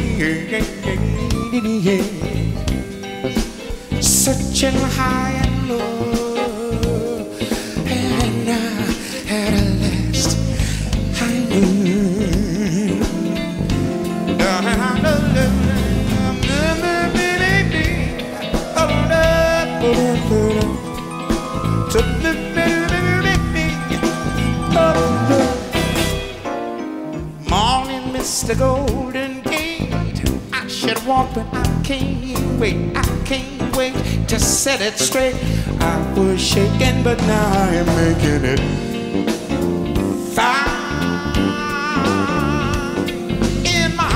searching high and low, and at last I knew. Morning, Mr. Golden Gate, I should walk but I can't wait, I can't wait to set it straight. I was shaking but now I am making it fine in my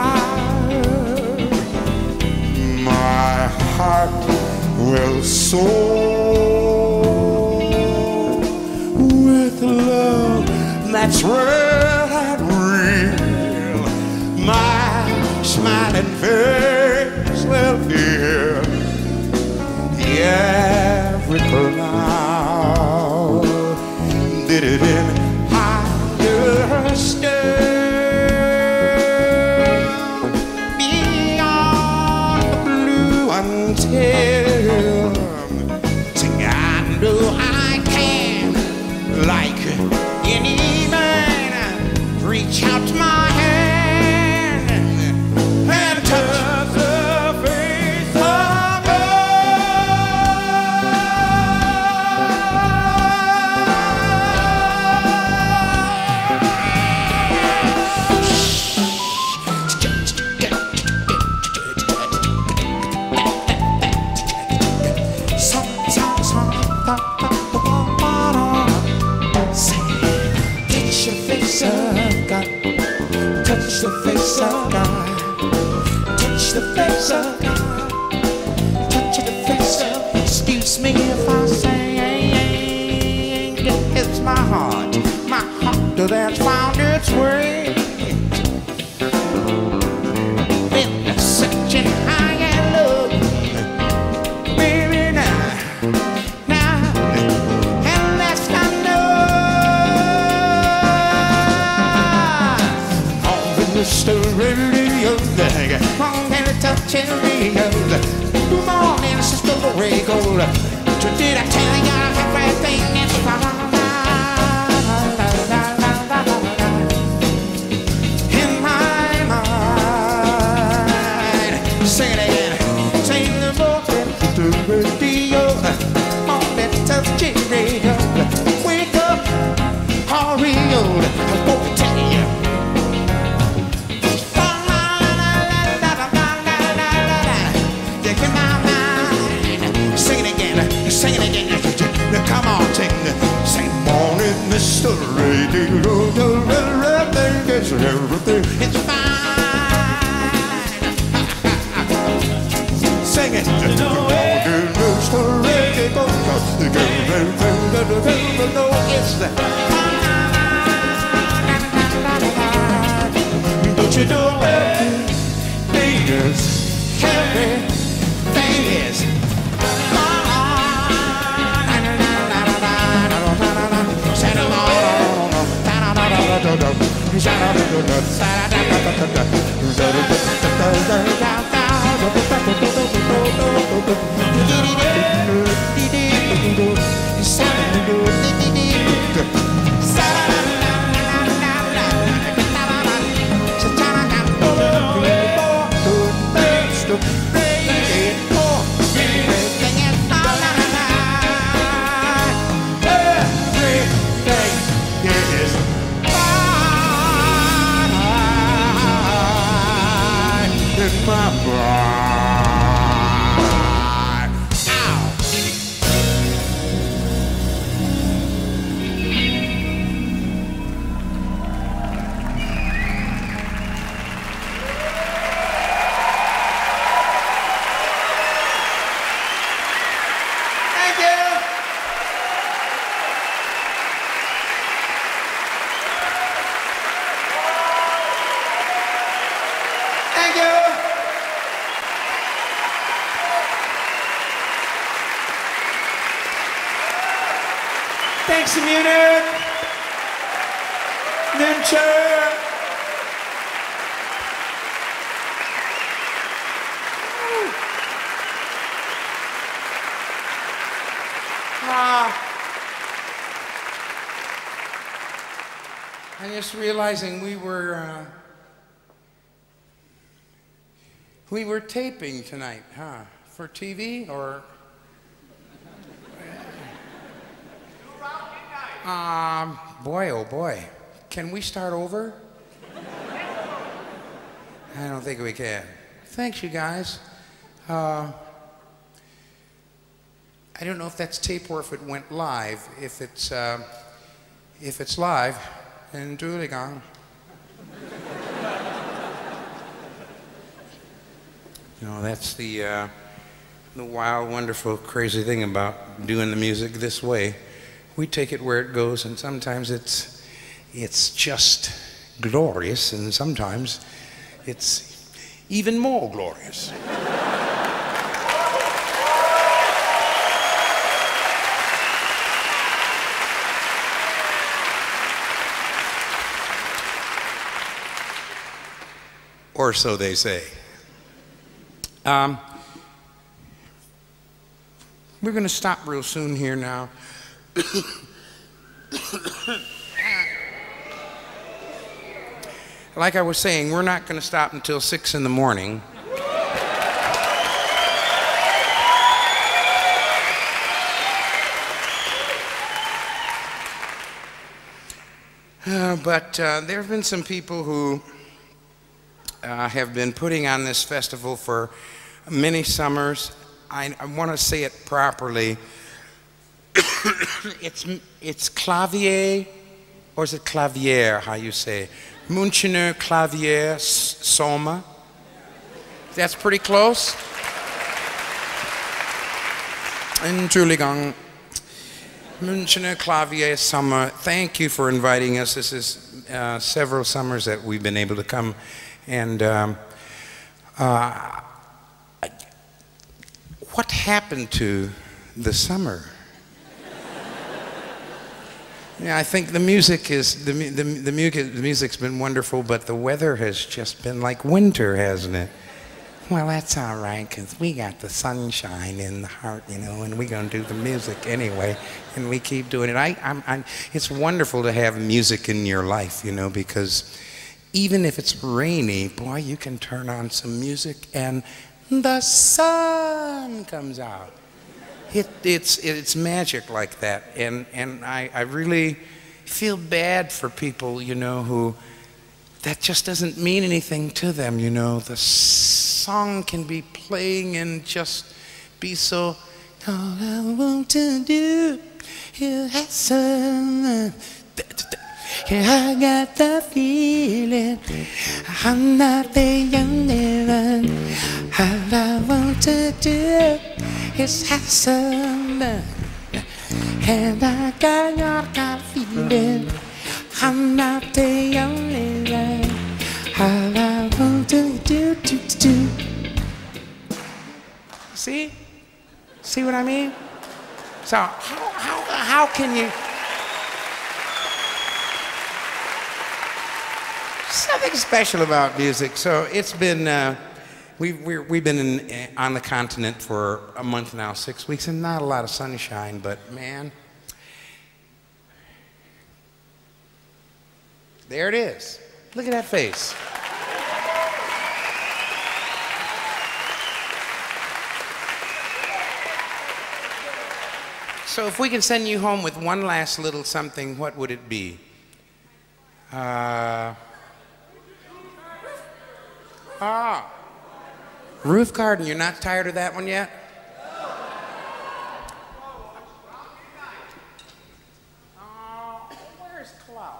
mind. My heart will soar with love that's real and real. My smiling face will feel every cloud that it didn't understand. Beyond the face of God. Touch the face of, excuse me if I say, it's my heart that's found its way. Been searching high and low, baby, now, and that's not enough. On Mr. Radio, on and touching radio. Good morning, Sister Lori Gold. Did I tell you everything is fine? Sing it again. Sing the morning to the radio. Morning touching radio. Wake up, hurry on. I'm going to tell you. Sing it again. Sing it again. Come on, sing. Sing morning, Mr. Radio. It's fine. Sing it. Don't you know everything is everything is Thanks, Munich. Nimcher. I'm just realizing we were taping tonight, huh? For TV or? Boy, oh boy. Can we start over? I don't think we can. Thanks, you guys. I don't know if that's tape or if it went live. If it's live, then do it again. You know, that's the wild, wonderful, crazy thing about doing the music this way. We take it where it goes, and sometimes it's just glorious, and sometimes it's even more glorious. Or so they say. We're going to stop real soon here now. Like I was saying, we're not going to stop until 6 in the morning. But there have been some people who have been putting on this festival for many summers. I want to say it properly. It's clavier, or is it clavier, how you say? Münchener Clavier Sommer. That's pretty close. Entschuldigung. Münchener Klavier Summer. Thank you for inviting us. This is several summers that we've been able to come, and what happened to the summer? Yeah, I think the music is the music's been wonderful, but the weather has just been like winter, hasn't it? Well, that's all right, because we got the sunshine in the heart, you know, and we're going to do the music anyway, and we keep doing it. It's wonderful to have music in your life, you know, because even if it's rainy, boy, you can turn on some music and the sun comes out. It's magic like that, and I really feel bad for people, you know, who that just doesn't mean anything to them, you know. The song can be playing and just be so, all I want to do is have some, I got the feeling I'm not the only one. All I want to do is have some, and I got a feeling I'm not the only one. All I want to do. See? See what I mean? So how can you? Something special about music. So it's been we've been on the continent for a month now, 6 weeks, and not a lot of sunshine, but man. There it is. Look at that face. So if we can send you home with one last little something, what would it be? Roof Garden. You're not tired of that one yet? Where's Klaus?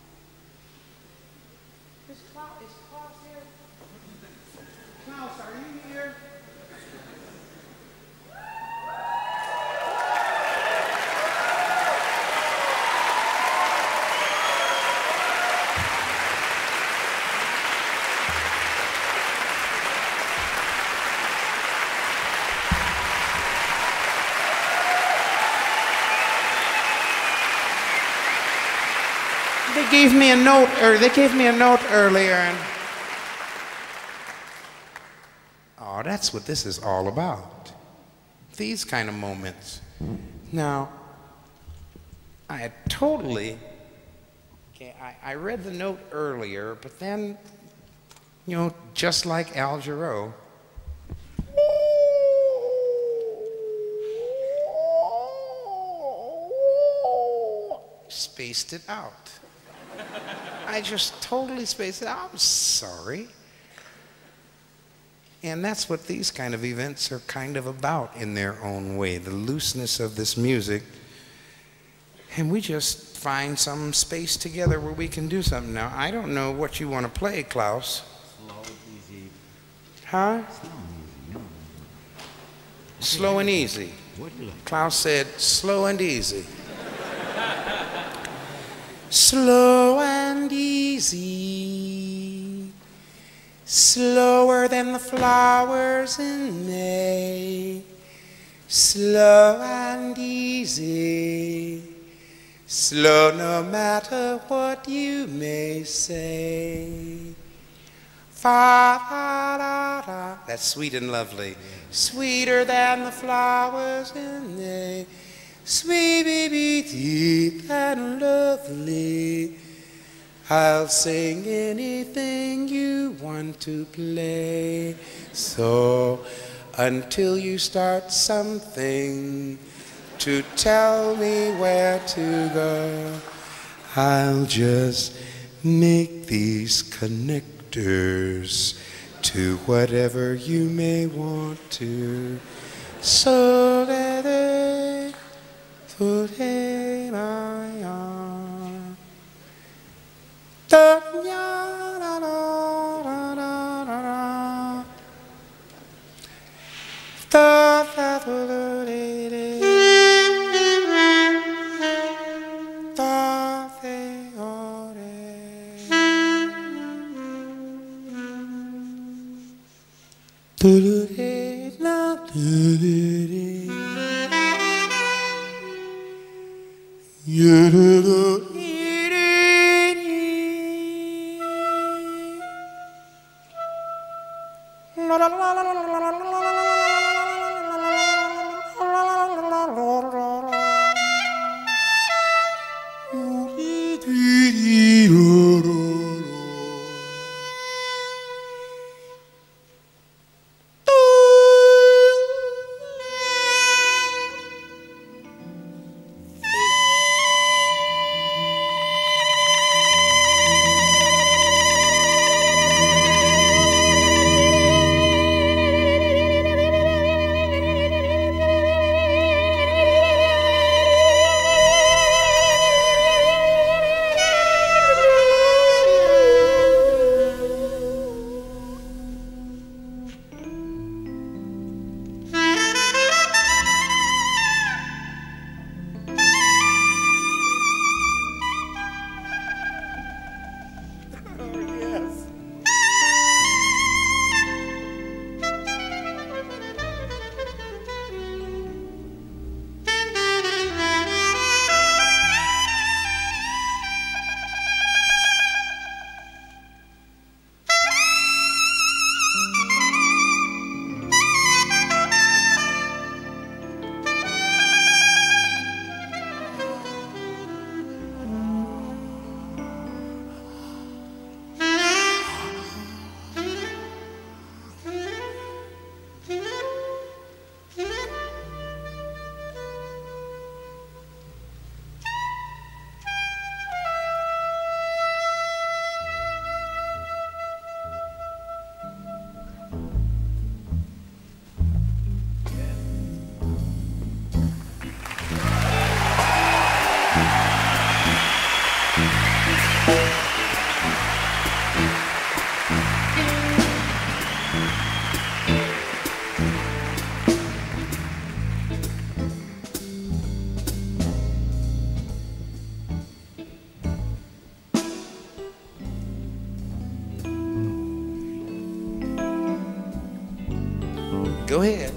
Is Klaus here? Klaus, are you here? They gave me a note earlier, and oh, that's what this is all about. These kind of moments. Now, I had totally, okay, I read the note earlier, but then, you know, just like Al Jarreau, spaced it out. I just totally spaced it out. I'm sorry. And that's what these kind of events are kind of about in their own way, the looseness of this music. And we just find some space together where we can do something. Now, I don't know what you want to play, Klaus. Slow, easy. Huh? Slow and easy. What do you like? Klaus said, slow and easy. Slow and easy, slower than the flowers in May. Slow and easy, slow no matter what you may say. Fa-da-da-da, that's sweet and lovely. Sweeter than the flowers in May. Sweet, baby, deep and lovely. I'll sing anything you want to play. So until you start something to tell me where to go, I'll just make these connectors to whatever you may want to. So that Go ahead.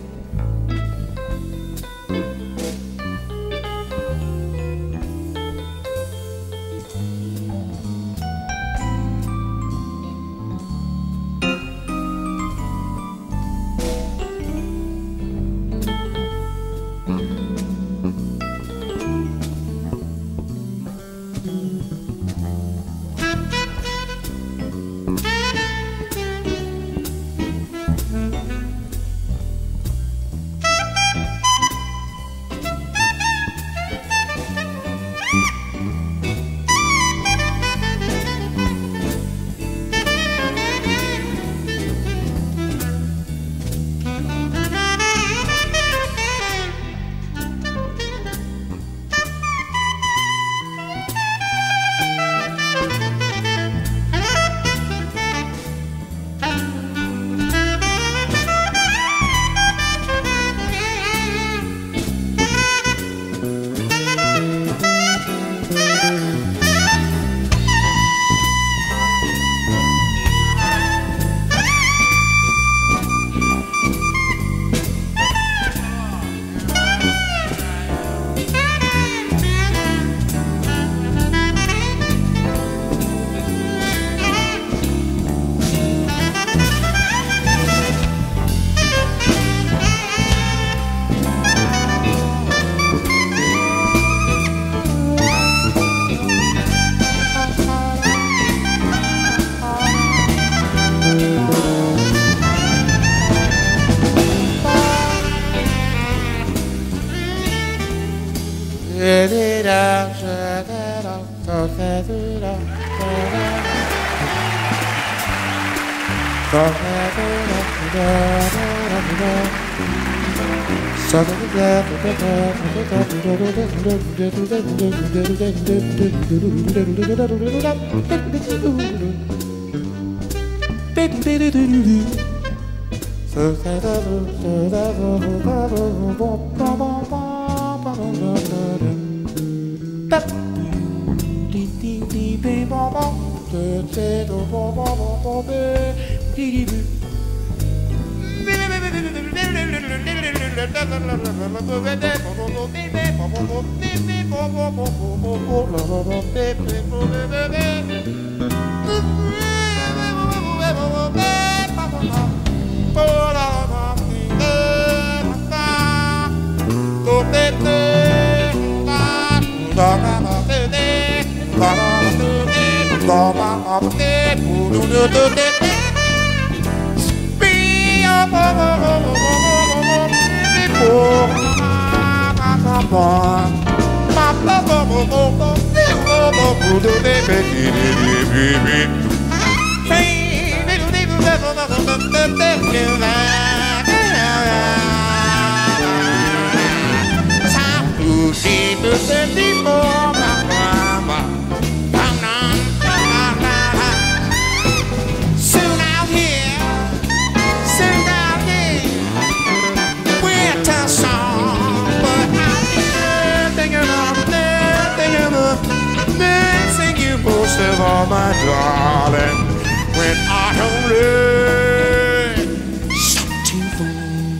My darling, when autumn rain start to fall.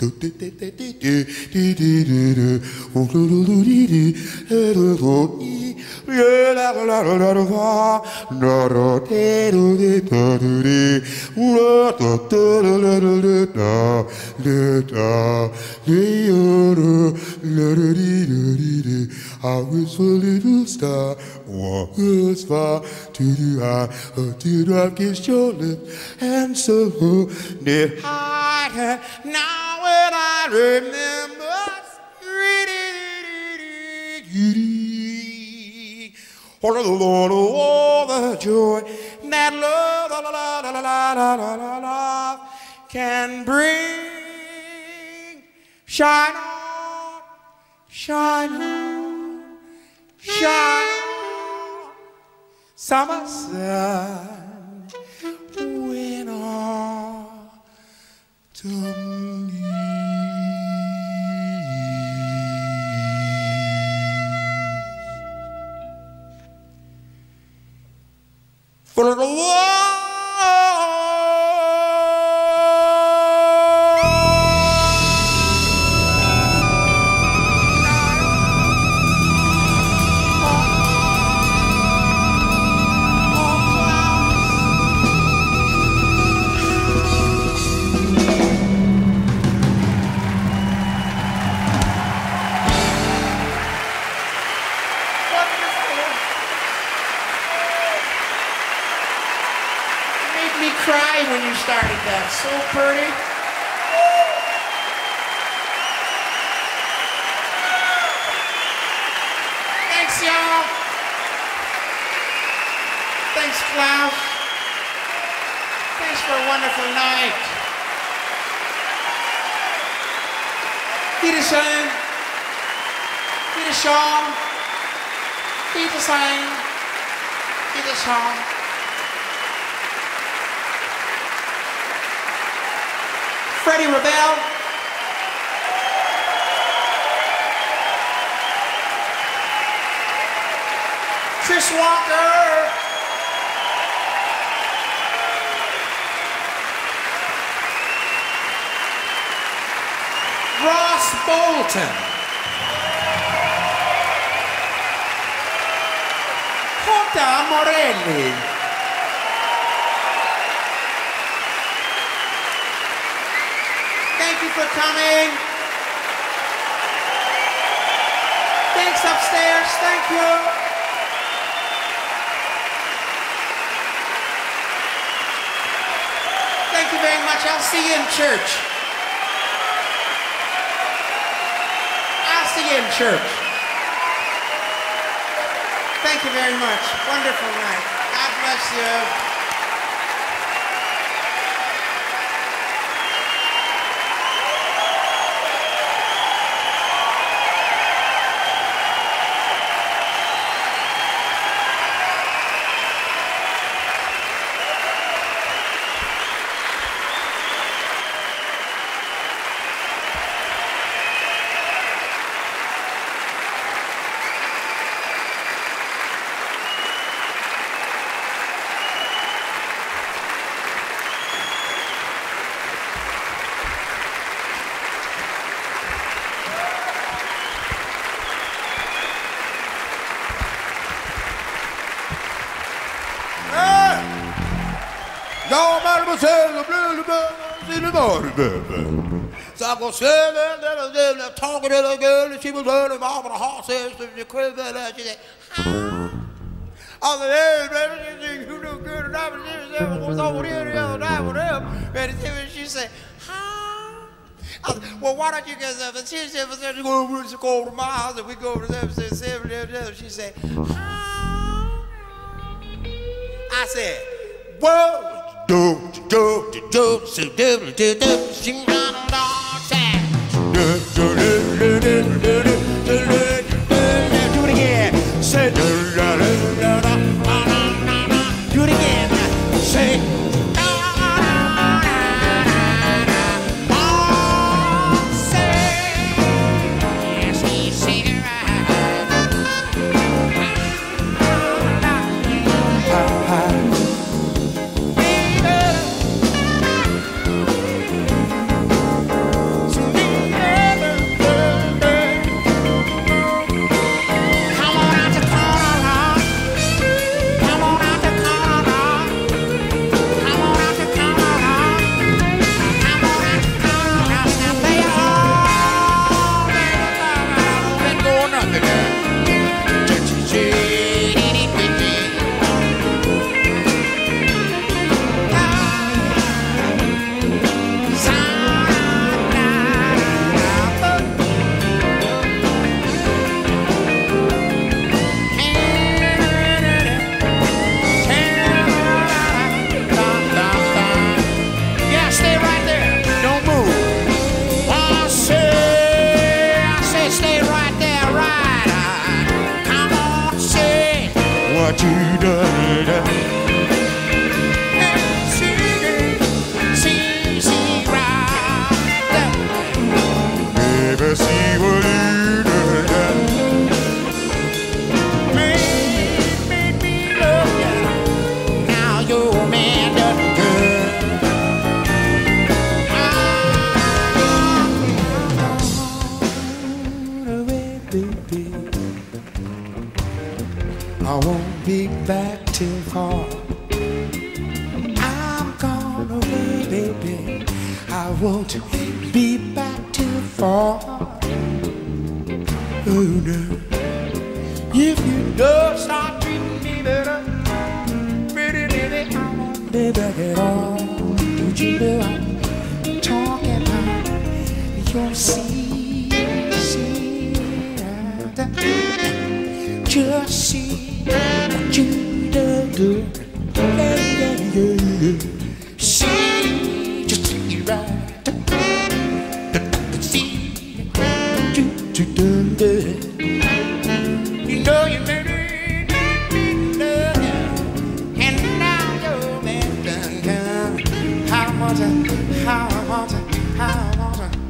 I was a little star, was far to the eye, a teardrop kissed your lips, and so did I. Now when I remember, oh, the joy that love, la, la, la, la, la, la, la, la, la, can bring. Shine on, shine on, shine on, summer sun, when autumn leaves. For a little while. Cry when you started that. So pretty. Thanks, y'all. Thanks, Klaus. Thanks for a wonderful night. Wiedersehen. Wiederschauen. Wiedersehen. Wiederschauen. Freddie Ravel, Chris Walker, Ross Boltin, Jota Morelli, thank you for coming. Thanks upstairs. Thank you. Thank you very much. I'll see you in church. I'll see you in church. Thank you very much. Wonderful night. God bless you. So I go talking to the girl, and she was learning off on the horses, and she said, I said, hey, you look good, and I was over here the other night with him, and she said, huh? I said, well, why don't you get up? And she said, we'll go over to my house, and we go over to them, and she said, huh? I said, well, do sing round on dog side. Do it again. Say do it again. Say far. I'm gonna away, baby. I won't be back too far. Oh no. If you don't start treating me better, pretty baby, I won't be back at all. Don't you know I'm talking about your secret? Just see what you do, yeah, yeah, yeah. See, just see right, see what you do. You know you made me love you, and now you're man done. How I want to, how I want to, how I want to.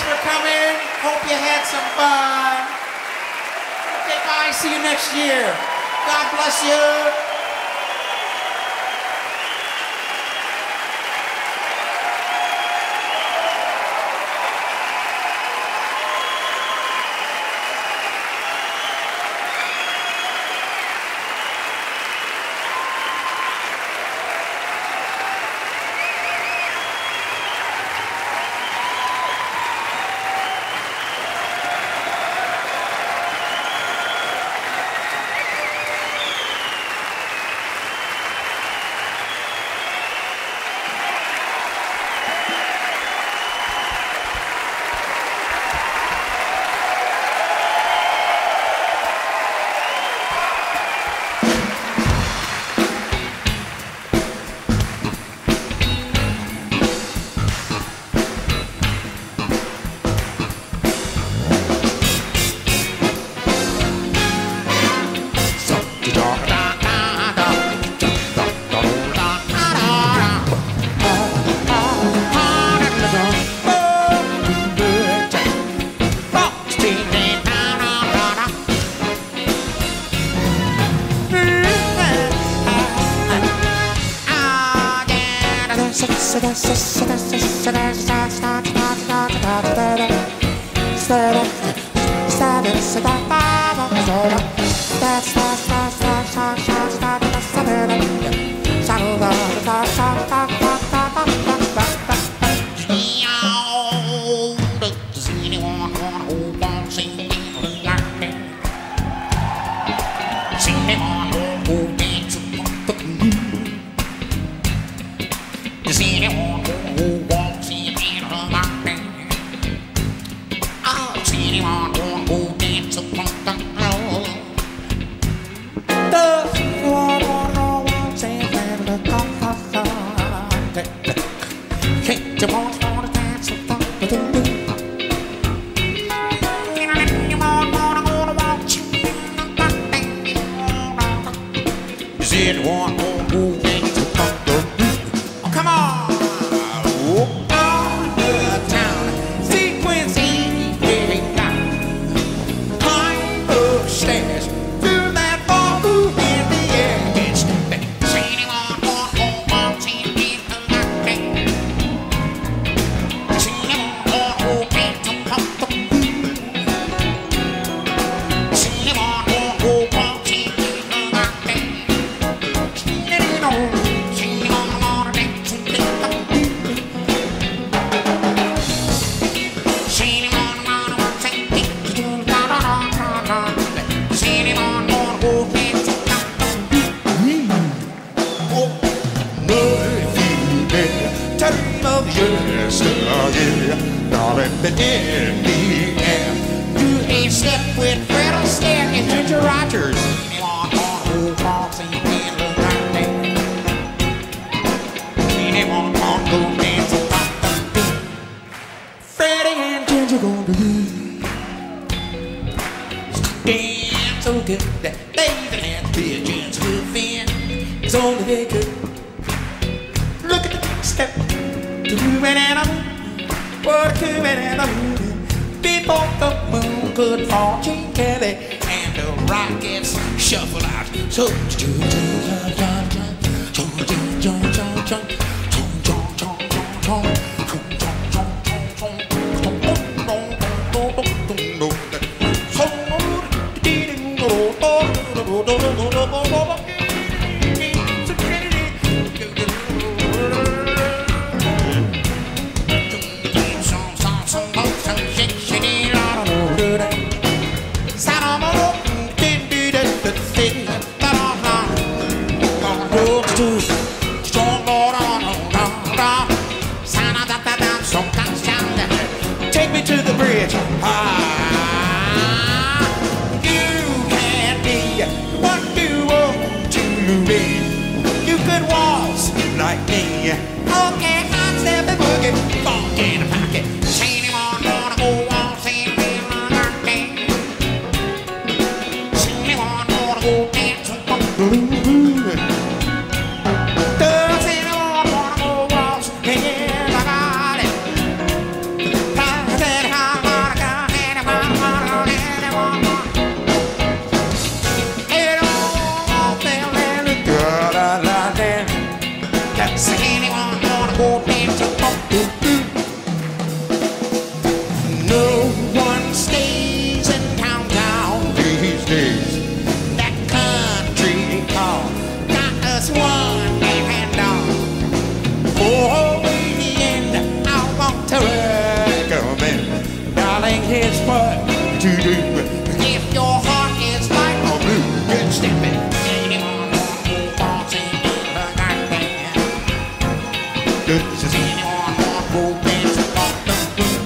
for coming. Hope you had some fun. Okay, bye. See you next year. God bless you. Take me to the bridge. like me. Okay, hot step and boogie, funk in a pocket. Seen him on go on, seen him on birthday. Seen him on go dance on blue. Does anyone wanna go waltz? Yeah, I got it. I said, Say anyone wanna go dance to no one stays in downtown these days. That country called got us one hand on. Oh, in the end, I want to recommend, darling, here's what to do. If your heart is like a blue, get stepping. Anyone wanna go dancing in the night band? Does anyone wanna go dancing on the blue?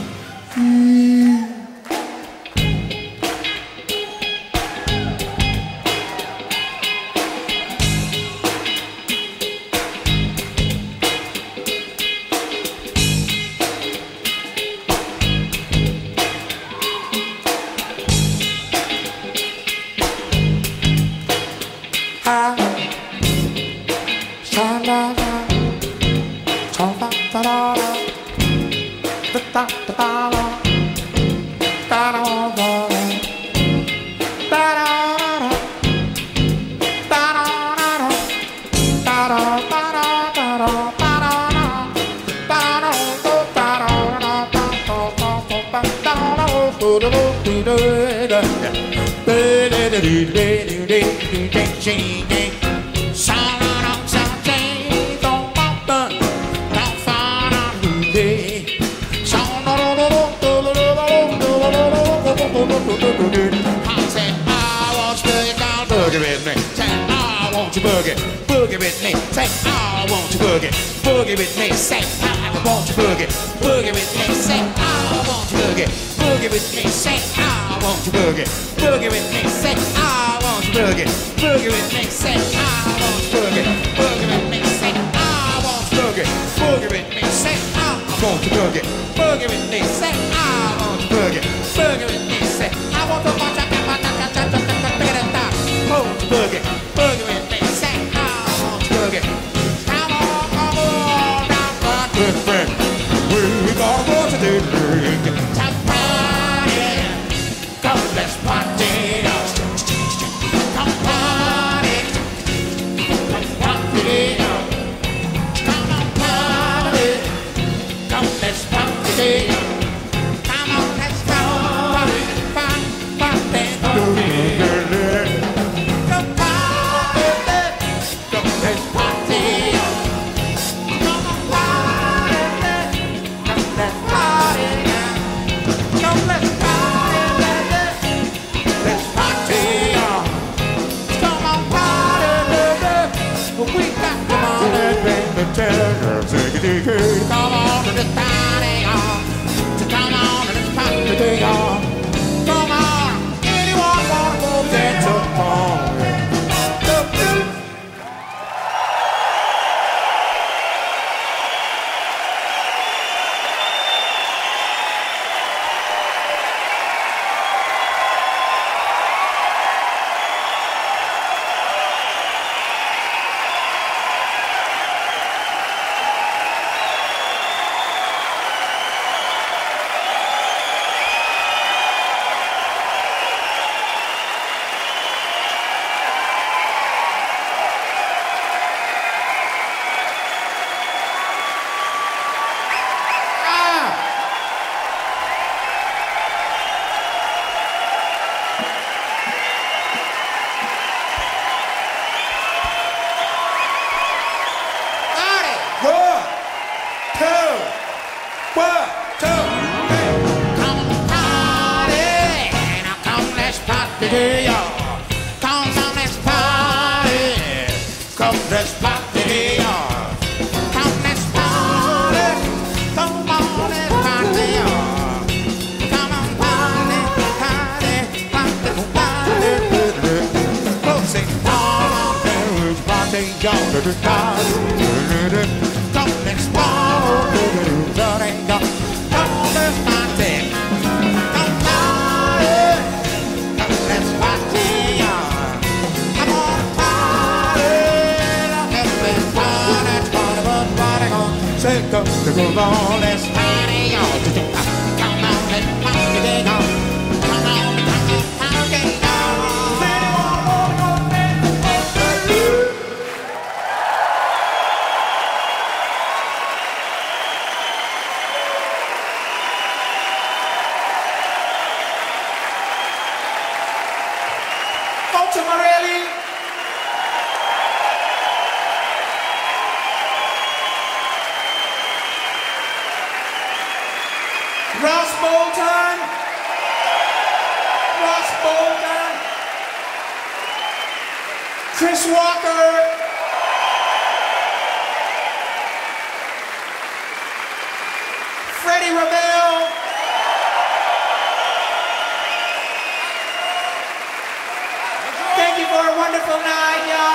Boogie with me, say I want you boogie. Boogie with me, say I want you boogie. Boogie with me, say I want you boogie. Boogie with me, say I want you boogie. Boogie with me, say I want you boogie. Boogie with me, say I want you boogie. Boogie with me, say I want you boogie. Boogie with me, say I want you boogie. Boogie with me, say I want you boogie. Boogie with me, say I want to watch out boogie. Boogie with me, say I want you boogie. Come on, now, good friend. We got what to do. To party, come let's party. Come party, come party. Come on, party, come let's party. Come on, let's party, party, party. Come on to this party, come on to this party, come on. Anyone wanna go dance upon? Chris Walker. Freddie Ravel. Thank you for a wonderful night, y'all.